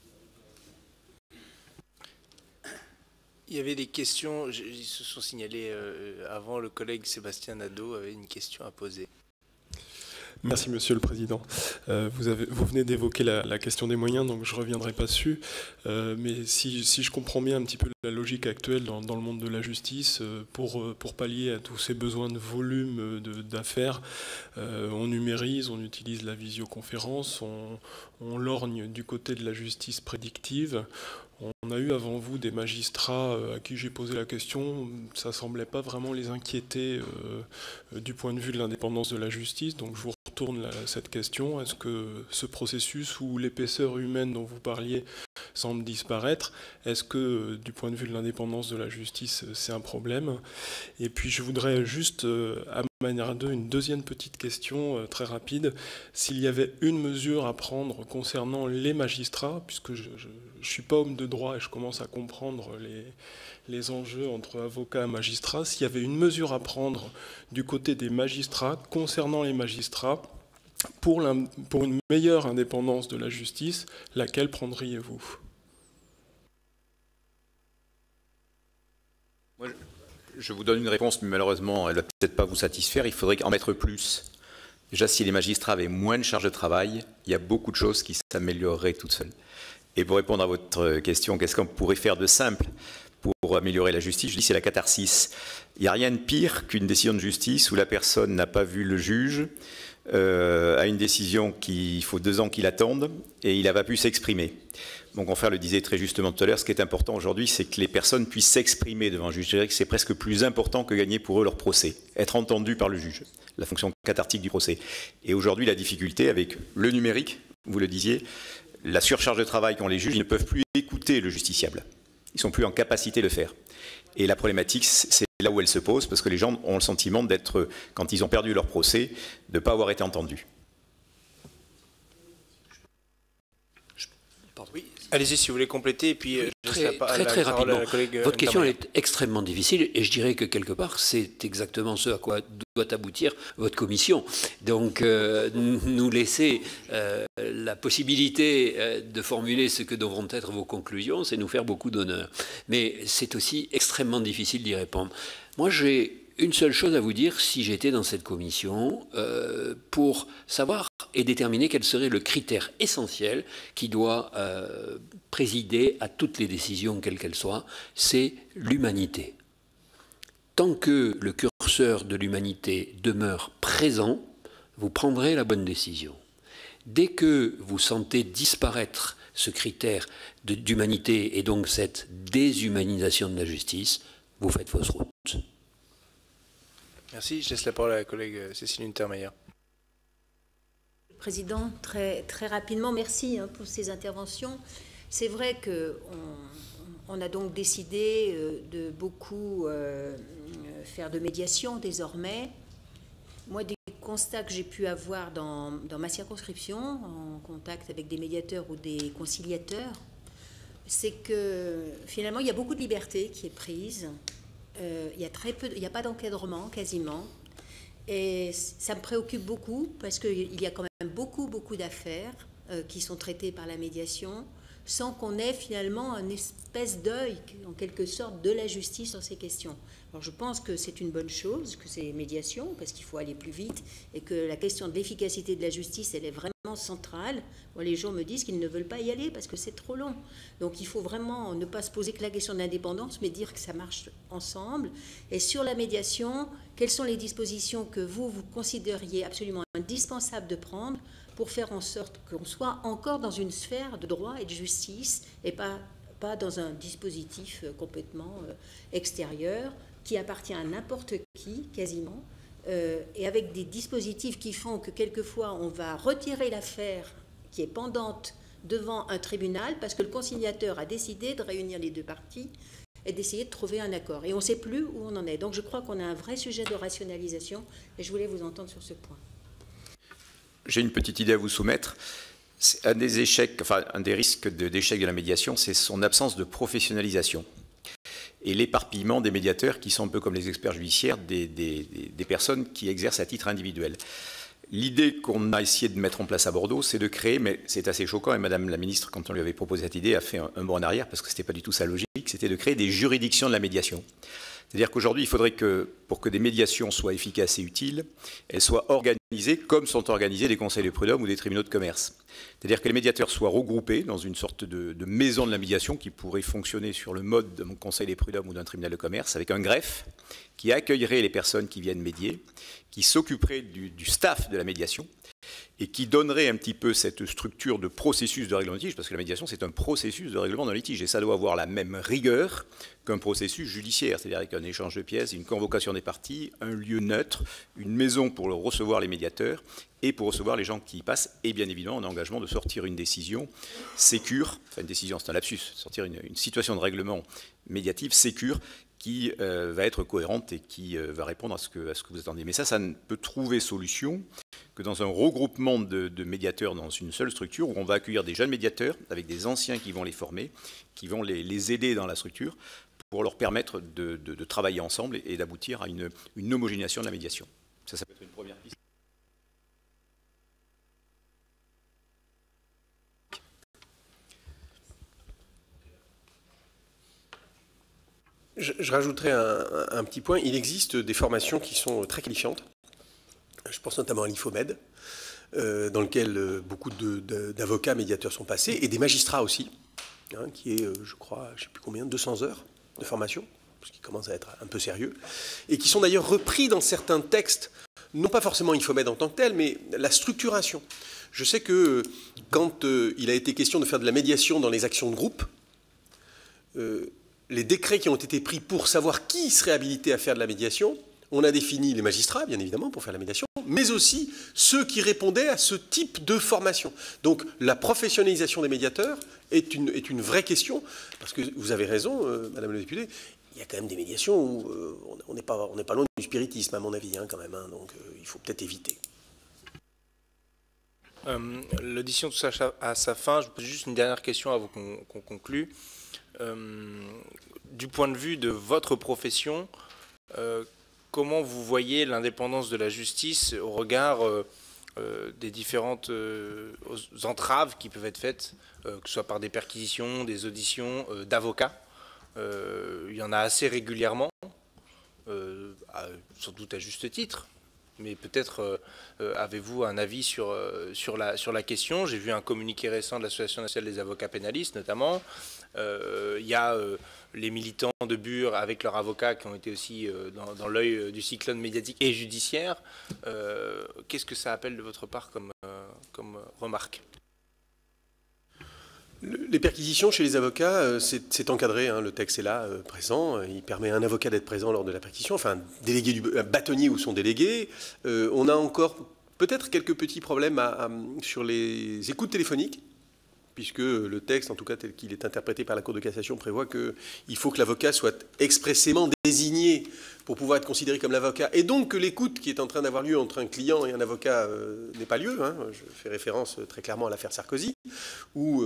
Il y avait des questions, ils se sont signalés avant, le collègue Sébastien Nadeau avait une question à poser. Merci Monsieur le Président. Vous venez d'évoquer la question des moyens, donc je ne reviendrai pas dessus. Mais si je comprends bien un petit peu la logique actuelle dans le monde de la justice, pour pallier à tous ces besoins de volume d'affaires, on numérise, on utilise la visioconférence, on lorgne du côté de la justice prédictive. On a eu avant vous des magistrats à qui j'ai posé la question, ça ne semblait pas vraiment les inquiéter du point de vue de l'indépendance de la justice, donc je vous retourne cette question. Est-ce que ce processus où l'épaisseur humaine dont vous parliez semble disparaître, est-ce que du point de vue de l'indépendance de la justice, c'est un problème? Et puis je voudrais juste, à manière 2, une deuxième petite question très rapide. S'il y avait une mesure à prendre concernant les magistrats, puisque je ne suis pas homme de droit et je commence à comprendre les enjeux entre avocats et magistrats, s'il y avait une mesure à prendre du côté des magistrats, concernant les magistrats, pour une meilleure indépendance de la justice, laquelle prendriez-vous? Moi, je vous donne une réponse, mais malheureusement, elle ne va peut-être pas vous satisfaire. Il faudrait en mettre plus. Déjà, si les magistrats avaient moins de charge de travail, il y a beaucoup de choses qui s'amélioreraient toutes seules. Et pour répondre à votre question, qu'est-ce qu'on pourrait faire de simple pour améliorer la justice? Je dis c'est la catharsis. Il n'y a rien de pire qu'une décision de justice où la personne n'a pas vu le juge, a une décision qu'il faut 2 ans qu'il attende et il n'a pas pu s'exprimer. Donc Enfer le disait très justement tout à l'heure, ce qui est important aujourd'hui, c'est que les personnes puissent s'exprimer devant un juge. Je dirais que c'est presque plus important que gagner pour eux leur procès, être entendu par le juge, la fonction cathartique du procès. Et aujourd'hui, la difficulté avec le numérique, vous le disiez, la surcharge de travail qu'ont les juges, ils ne peuvent plus écouter le justiciable. Ils ne sont plus en capacité de le faire. Et la problématique, c'est là où elle se pose, parce que les gens ont le sentiment d'être, quand ils ont perdu leur procès, de ne pas avoir été entendus. Oui. Allez-y si vous voulez compléter, et puis très rapidement. Votre question est extrêmement difficile, et je dirais que quelque part, c'est exactement ce à quoi doit aboutir votre commission. Donc, nous laisser la possibilité de formuler ce que devront être vos conclusions, c'est nous faire beaucoup d'honneur. Mais c'est aussi extrêmement difficile d'y répondre. Moi, j'ai une seule chose à vous dire si j'étais dans cette commission pour savoir et déterminer quel serait le critère essentiel qui doit présider à toutes les décisions, quelles qu'elles soient, c'est l'humanité. Tant que le curseur de l'humanité demeure présent, vous prendrez la bonne décision. Dès que vous sentez disparaître ce critère d'humanité et donc cette déshumanisation de la justice, vous faites fausse route. Merci. Je laisse la parole à la collègue Cécile Untermaier. Président, très rapidement, merci pour ces interventions. C'est vrai qu'on a donc décidé de beaucoup faire de médiation désormais. Moi, des constats que j'ai pu avoir dans ma circonscription, en contact avec des médiateurs ou des conciliateurs, c'est que finalement, il y a beaucoup de liberté qui est prise. Il n'y a pas d'encadrement quasiment. Et ça me préoccupe beaucoup parce qu'il y a quand même beaucoup d'affaires qui sont traitées par la médiation sans qu'on ait finalement un espèce d'œil, en quelque sorte, de la justice sur ces questions. Alors je pense que c'est une bonne chose, que ces médiations, parce qu'il faut aller plus vite et que la question de l'efficacité de la justice, elle est vraiment centrale. Moi, les gens me disent qu'ils ne veulent pas y aller parce que c'est trop long. Donc il faut vraiment ne pas se poser que la question de l'indépendance, mais dire que ça marche ensemble. Et sur la médiation, quelles sont les dispositions que vous considériez absolument indispensables de prendre pour faire en sorte qu'on soit encore dans une sphère de droit et de justice et pas dans un dispositif complètement extérieur qui appartient à n'importe qui, quasiment, et avec des dispositifs qui font que quelquefois on va retirer l'affaire qui est pendante devant un tribunal parce que le conciliateur a décidé de réunir les deux parties et d'essayer de trouver un accord. Et on ne sait plus où on en est. Donc je crois qu'on a un vrai sujet de rationalisation et je voulais vous entendre sur ce point. J'ai une petite idée à vous soumettre. Un des échecs, enfin un des risques d'échec de la médiation, c'est son absence de professionnalisation et l'éparpillement des médiateurs qui sont un peu comme les experts judiciaires des personnes qui exercent à titre individuel. L'idée qu'on a essayé de mettre en place à Bordeaux, c'est de créer, mais c'est assez choquant, et Madame la Ministre, quand on lui avait proposé cette idée, a fait un bond en arrière parce que ce n'était pas du tout sa logique, c'était de créer des juridictions de la médiation. C'est-à-dire qu'aujourd'hui, il faudrait que, pour que des médiations soient efficaces et utiles, elles soient organisées comme sont organisés des conseils de prud'homme ou des tribunaux de commerce. C'est-à-dire que les médiateurs soient regroupés dans une sorte de maison de la médiation qui pourrait fonctionner sur le mode d'un conseil des prud'hommes ou d'un tribunal de commerce, avec un greffe qui accueillerait les personnes qui viennent médier, qui s'occuperait du staff de la médiation, et qui donnerait un petit peu cette structure de processus de règlement de litige, parce que la médiation, c'est un processus de règlement d'un litige, et ça doit avoir la même rigueur qu'un processus judiciaire, c'est-à-dire avec un échange de pièces, une convocation des parties, un lieu neutre, une maison pour recevoir les médiateurs, et pour recevoir les gens qui y passent, et bien évidemment un engagement de sortir une décision sécure, enfin une décision, c'est un lapsus, sortir une situation de règlement médiative sécure, qui va être cohérente et qui va répondre à ce que vous attendez. Mais ça ne peut trouver solution que dans un regroupement de médiateurs dans une seule structure où on va accueillir des jeunes médiateurs avec des anciens qui vont les former, qui vont les aider dans la structure pour leur permettre de travailler ensemble et d'aboutir à une homogénéisation de la médiation. Ça peut être une première piste. Je rajouterai un petit point. Il existe des formations qui sont très qualifiantes. Je pense notamment à l'IFOMED, dans lequel beaucoup d'avocats médiateurs sont passés, et des magistrats aussi, hein, qui est, je crois, je ne sais plus combien, 200 heures de formation, ce qui commence à être un peu sérieux, et qui sont d'ailleurs repris dans certains textes, non pas forcément IFOMED en tant que tel, mais la structuration. Je sais que quand il a été question de faire de la médiation dans les actions de groupe, les décrets qui ont été pris pour savoir qui serait habilité à faire de la médiation, on a défini les magistrats, bien évidemment, pour faire la médiation, mais aussi ceux qui répondaient à ce type de formation. Donc la professionnalisation des médiateurs est une vraie question, parce que vous avez raison, Madame la députée, il y a quand même des médiations où on n'est pas loin du spiritisme, à mon avis, hein, quand même, hein, donc il faut peut-être éviter. L'audition touche à sa fin. Je vous pose juste une dernière question avant qu'on conclue. Du point de vue de votre profession, comment vous voyez l'indépendance de la justice au regard des différentes entraves qui peuvent être faites, que ce soit par des perquisitions, des auditions d'avocats? Il y en a assez régulièrement, sans doute à juste titre, mais peut-être avez-vous un avis sur la question. J'ai vu un communiqué récent de l'Association nationale des avocats pénalistes notamment. Il y a les militants de Bure avec leurs avocats qui ont été aussi dans l'œil du cyclone médiatique et judiciaire. Qu'est-ce que ça appelle de votre part comme remarque? Les perquisitions chez les avocats, c'est encadré, hein, le texte est là, présent. Il permet à un avocat d'être présent lors de la perquisition, enfin, délégué un bâtonnier ou son délégué. On a encore peut-être quelques petits problèmes sur les écoutes téléphoniques, puisque le texte, en tout cas tel qu'il est interprété par la Cour de cassation, prévoit qu'il faut que l'avocat soit expressément désigné pour pouvoir être considéré comme l'avocat, et donc que l'écoute qui est en train d'avoir lieu entre un client et un avocat n'ait pas lieu. Hein. Je fais référence très clairement à l'affaire Sarkozy, où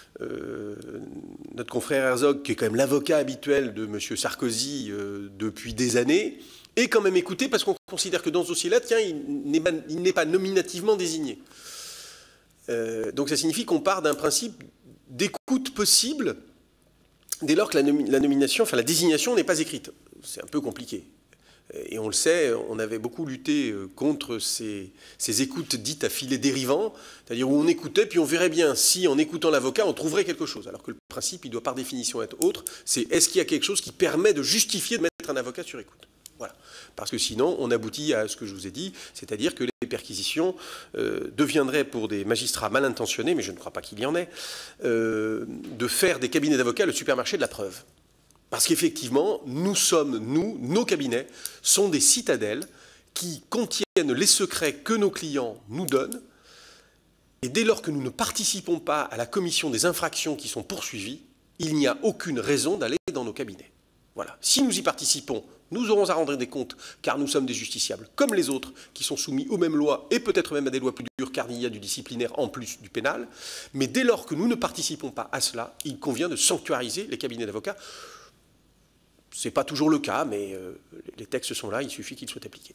notre confrère Herzog, qui est quand même l'avocat habituel de M. Sarkozy depuis des années, est quand même écouté parce qu'on considère que dans ce dossier-là, tiens, il n'est pas nominativement désigné. Donc ça signifie qu'on part d'un principe d'écoute possible dès lors que la nomination, enfin la désignation n'est pas écrite. C'est un peu compliqué. Et on le sait, on avait beaucoup lutté contre ces écoutes dites à filet dérivant, c'est-à-dire où on écoutait, puis on verrait bien si en écoutant l'avocat, on trouverait quelque chose. Alors que le principe, il doit par définition être autre, c'est est-ce qu'il y a quelque chose qui permet de justifier de mettre un avocat sur écoute. Voilà. Parce que sinon, on aboutit à ce que je vous ai dit, c'est-à-dire que les perquisitions deviendraient pour des magistrats mal intentionnés, mais je ne crois pas qu'il y en ait, de faire des cabinets d'avocats le supermarché de la preuve. Parce qu'effectivement, nos cabinets sont des citadelles qui contiennent les secrets que nos clients nous donnent, et dès lors que nous ne participons pas à la commission des infractions qui sont poursuivies, il n'y a aucune raison d'aller dans nos cabinets. Voilà. Si nous y participons, nous aurons à rendre des comptes, car nous sommes des justiciables, comme les autres, qui sont soumis aux mêmes lois, et peut-être même à des lois plus dures, car il y a du disciplinaire en plus du pénal. Mais dès lors que nous ne participons pas à cela, il convient de sanctuariser les cabinets d'avocats. Ce n'est pas toujours le cas, mais les textes sont là, il suffit qu'ils soient appliqués.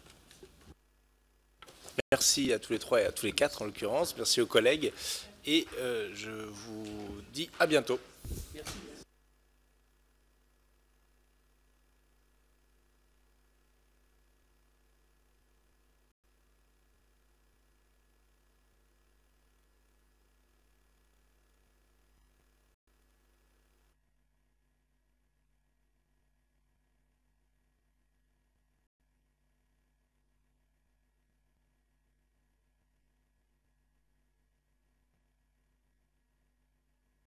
Merci à tous les trois et à tous les quatre en l'occurrence. Merci aux collègues. Et je vous dis à bientôt. Merci.